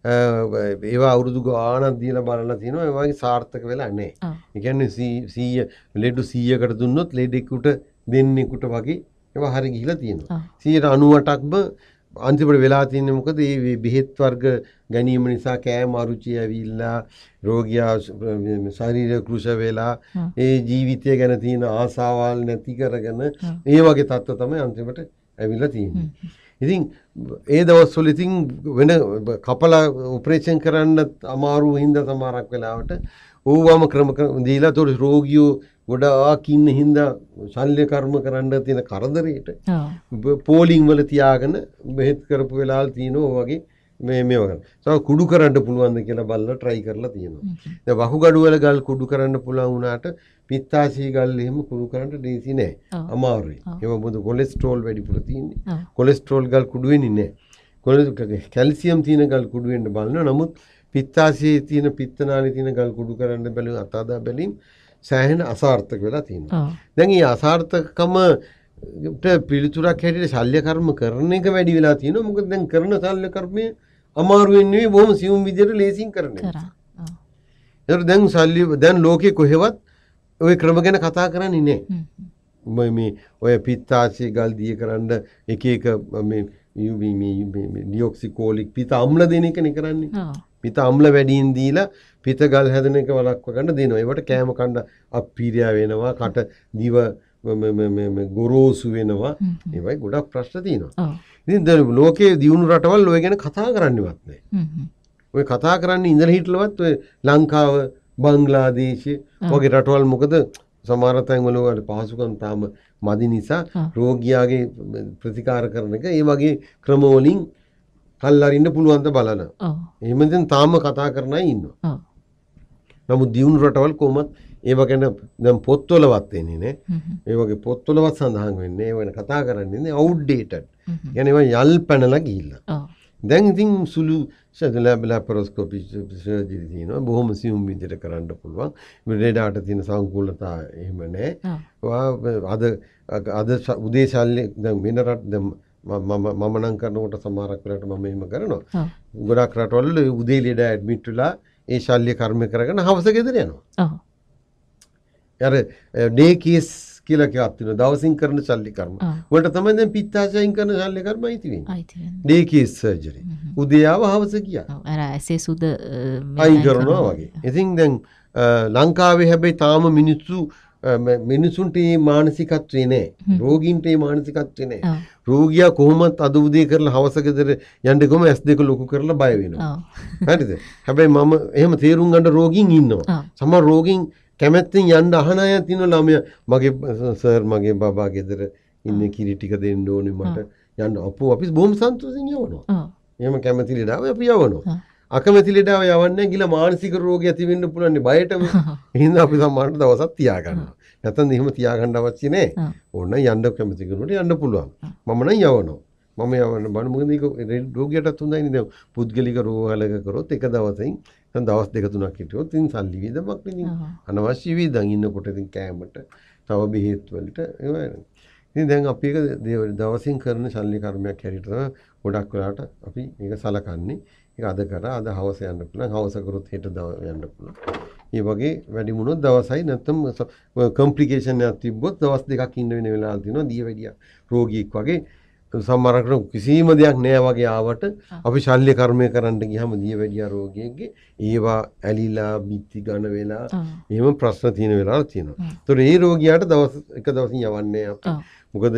ඒවා අවුරුදු ගාණක් දීලා බලලා තිනවා ඒ වගේ සාර්ථක වෙලා නැහැ. ඒ කියන්නේ 100 ලෙඩ 100කට දුන්නොත් ලෙඩෙකුට දෙන්නෙකුට වගේ ඒවා හරි ගිහිලා තියෙනවා. 98%ක්ම අන්තිමට වෙලා තියෙන්නේ මොකද මේ බෙහෙත් වර්ග ගැනීම නිසා කෑම අරුචිය ඇවිල්ලා රෝගියා ශරීර කෘෂ වෙලා ඒ ජීවිතය ගැන තියෙන ආසාවල් නැති කරගෙන ඒ වගේ තත්ත්ව තමයි අන්තිමට ඇවිල්ලා තියෙන්නේ. ඉතින් ඒ දවස්වල ඉතින් වෙන කපලා ඔපරේෂන් කරන්න අමාරු හින්දා සමහරක් වෙලාවට ඕවම ක්‍රම දීලා තොර රෝගියෝ ගොඩාක් ඉන්න හින්දා ශල්‍ය කර්ම කරන්න තියෙන කරදරේට පෝලිං වල තියාගෙන බෙහෙත් කරපු වෙලාවල් තියෙනවා වගේ මේ වගේ. සමහර කුඩු කරන්න පුළුවන්ද කියලා බලලා try කරලා තියෙනවා. දැන් වකුගඩු වල ගල් කුඩු කරන්න පුළුවන් වුණාට පිත්තාශය ගල් එහෙම කුඩු කරන්න දෙසි නෑ. අමාරුයි. ඒක මොකද කොලෙස්ටරෝල් වැඩිපුර තියෙන්නේ. කොලෙස්ටරෝල් ගල් කුඩු වෙන්නේ නෑ. කැල්සියම් තියෙන ගල් කුඩු වෙන්න බලනවා. නමුත් පිත්තාශයේ තියෙන පිත්තනාලේ තියෙන ගල් කුඩු කරන්න බැලුව අතදා බැලීම් සෑහෙන අසාර්ථක වෙලා තියෙනවා. දැන් මේ අසාර්ථකකමට පිළිතුරක් හැටියට ශල්‍ය කර්ම කරන එක වැඩි වෙලා තියෙනවා. මොකද දැන් කරන ශල්‍ය කර්මය අමාරු වෙන්නේ බොහොම සියුම් විදිහට ලේසියෙන් කරන එක. දැන් ලෝකේ කොහෙවත් ওই ක්‍රම ගැන කතා කරන්නේ නැහැ. මේ ඔය පිත්තාශය ගල් දිය කරන්න එක මේ ඩියොක්සිකෝලික් පිත අම්ල දෙන එකනේ කරන්නේ. පිත අම්ල වැඩියෙන් දීලා පිත ගල් හැදෙන එක වළක්වා ගන්න දෙනවා. ඒවට කෑම කන්න අප්පීරියා වෙනවා, කට දිව ගොරෝසු වෙනවා. ඒවයි ගොඩක් ප්‍රශ්න තියෙනවා. ඉතින් දැන් ලෝකයේ දියුණු රටවල් ඔය ගැන කතා කරන්නේවත් නැහැ. ඔය කතා කරන්නේ ඉඳලා හිටලවත් ඔය ලංකාව, බංග්ලාදේශ වගේ රටවල් මොකද සමහර තැන්වල වල පහසුකම් තාම මදි නිසා රෝගියාගේ ප්‍රතිකාර කරන එක ඒ වගේ ක්‍රම වලින් කල්ලාරින්න පුළුවන් ද බලන. එහෙම දැන් තාම කතා කරන අය ඉන්නවා. නමුත් දියුණු රටවල් කොහොමත් ඒව ගැන දැන් පොත්වලවත් එන්නේ නේ. ඒ වගේ පොත්වලවත් සඳහන් වෙන්නේ වෙන කතා කරන්නේ outdated. يعني ඒවා යල් පැනලා ගිහිල්ලා. දැන් ඉතින් සුළු ලැපරොස්කෝපි සර්ජරි තියෙනවා. බොහොම සියුම් විදිහට කරන්න පුළුවන්. රේඩාට තියෙන සංකූලතා එහෙම නැහැ. අද උදේ ශල්‍ය දැන් වෙන රට දැන් මම නම් කරනකොට සමහරක් වෙලාවට මම එහෙම කරනවා. ගොඩක් රටවල උදේ ලෙඩ ඇඩ්මිට් වෙලා ඒ ශල්‍ය කර්ම කරගෙන හවස ගෙදර යනවා. අර ඩේ කේස් කියලා එකක් තියෙනවා. දවසින් කරන ශල්‍ය කර්ම. වලට තමයි දැන් පිත්තාශයෙන් කරන ශල්‍ය කර්ම අයිති වෙන්නේ. Day case surgery. උදේ ආව හවස ගියා. අර ඇසේ සුද අයින් කරනවා වගේ. ඉතින් දැන් ලංකාවේ හැබැයි තාම මිනිසුන්ට මේ මානසිකත්වේ නැහැ. රෝගීන්ට මේ මානසිකත්වේ නැහැ. රෝගියා කොහොමත් අද උදේ කරලා හවස ගෙදර යන්න ගොම S2 ලොකු කරලා බය වෙනවා. හරිද? හැබැයි මම එහෙම තේරුම් ගන්න රෝගීන් ඉන්නවා. සමහර රෝගීන් කැමැත්තෙන් යන්න අහන අය තියෙනවා. ළමයා මගේ සර් මගේ බබා ගෙදර ඉන්නේ කිරි ටික දෙන්න ඕනේ මට යන්න. අපි බොහොම සතුටින් යවනවා. එහෙම කැමැති ලෙඩාව අපි යවනවා. අකමැති ලෙඩාව යවන්නේ ගිල මානසික රෝගය ඇති වෙන්න පුළුවන් බයටම. එහෙනම් අපි සමහරට දවසක් තියා ගන්නවා. නැත්නම් එහෙම තියා ගන්න අවශ්‍ය නැහැ. ඕන යන්න කැමති කෙනෙකුට යන්න පුළුවන්. මම නම් යවනවා. මම යවන්න බණ මොකද ඒක රෝගියටත් හොඳයි නේද? පුද්ගලික රෝගාලක කරොත් එක දවසෙන් දැන් දවස් දෙක තුනක් හිටියොත් ඉතින් සල්ලි වේදමක් නෙමෙයි. අනවශ්‍ය වේදන් ඉන්නකොට ඉතින් කෑමට තව බෙහෙත් වලට ඒවා. ඉතින් දැන් අපි ඒක දවසින් කරන ශල්‍ය කර්මයක් හැටියට තමයි ගොඩක් වෙලාවට අපි මේක සලකන්නේ. ඒක අද කරා අද හවස යන්න පුළුවන්. හවස කරොත් හෙට යන්න පුළුවන්. මේ වගේ වැඩි වුණොත් දවසයි නැත්නම් කොම්ප්ලිකේෂන් එකක් තිබ්බොත් දවස් දෙකක් ඉන්න වෙන වෙලාවල් තියෙනවා. දියවැඩියා රෝගියෙක් වගේ සමහරකට කිසිම දෙයක් නෑ වගේ ආවට අපි ශල්‍ය කර්මය කරන්න ගියාම දියවැඩියා රෝගියෙක්ගේ ඒවා ඇලිලා බිත්ති ගන්න වෙලා එහෙම ප්‍රශ්න තියෙන වෙලාවල් තියෙනවා. ඒතකොට මේ රෝගියාට එක දවසින් යවන්නේ අපි. මොකද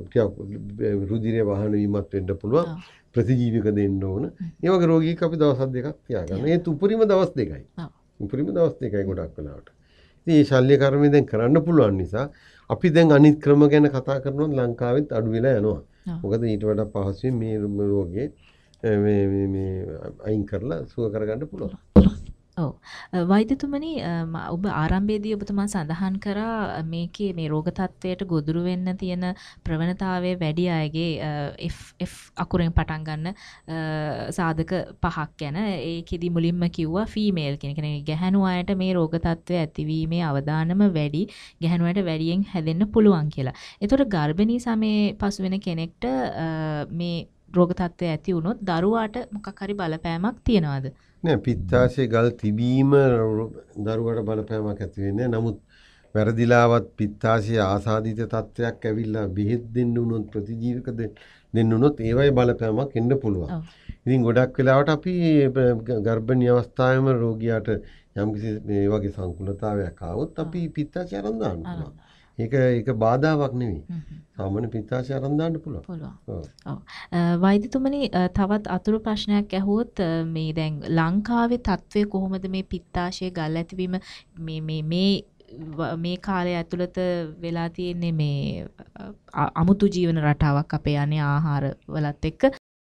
රුධිරය වහන වීමත් වෙන්න පුළුවන්. ප්‍රතිජීවක දෙන්න ඕන. ඒ වගේ රෝගියෙක් අපි දවස් දෙකක් තියාගන්න. ඒත් උපරිම දවස් දෙකයි. උපරිම දවස් දෙකයි ගොඩක් වෙලාවට. ඉතින් මේ ශල්‍ය කර්මය දැන් කරන්න පුළුවන් නිසා අපි දැන් අනිත් ක්‍රම ගැන කතා කරනොත් ලංකාවෙත් අඩු වෙලා යනවා. මොකද ඊට වඩා පහසුවෙන් මේ රෝගේ මේ අයින් කරලා සුව කරගන්න පුළුවන්. ඔව්. වෛද්‍යතුමනි ඔබ ආරම්භයේදී ඔබතුමා සඳහන් කරා මේකේ මේ රෝග තත්වයට ගොදුරු වෙන්න තියෙන ප්‍රවණතාවය වැඩි අයගේ F අකුරෙන් පටන් ගන්න සාධක පහක් ගැන. ඒකෙදි මුලින්ම කිව්වා ෆීමේල් කියන කෙනෙක් ගැහැණු අයට මේ රෝග තත්වය ඇතිවීමේ අවදානම වැඩි, ගැහැණු අයට වැඩියෙන් හැදෙන්න පුළුවන් කියලා. ඒතකොට ගර්භණී සමයේ පසු වෙන කෙනෙක්ට මේ රෝග තත්ත්වය ඇති වුණොත් දරුවාට මොකක් හරි බලපෑමක් තියනවාද? නෑ, පිත්තාශය ගල් තිබීම දරුවාට බලපෑමක් ඇති වෙන්නේ. නමුත් වැරදිලාවත් පිත්තාශය ආසාදිත තත්ත්වයක් ඇවිල්ලා බෙහෙත් දෙන්න උනොත් ප්‍රතිජීවක දෙන්න උනොත් ඒවයි බලපෑමක් එන්න පුළුවන්. ඉතින් ගොඩක් වෙලාවට අපි ගර්භණී අවස්ථාවේම රෝගියාට යම්කිසි මේ වගේ සංකුලතාවයක් ආවොත් අපි පිත්තාශය අරන් දාන්න පුළුවන්. ඒක බාධාවක් නෙවෙයි. සාමාන්‍ය පිත්තාශය අරන් දාන්න පුළුවන්. ඔව්. වෛද්‍යතුමනි තවත් අතුරු ප්‍රශ්නයක් ඇහුවොත් මේ දැන් ලංකාවේ තත්ත්වය කොහොමද මේ පිත්තාශය ගල් ඇතිවීම මේ කාලය ඇතුළත වෙලා තියෙන්නේ මේ අමුතු ජීවන රටාවක් අපේ යන්නේ ආහාර වලත් එක්ක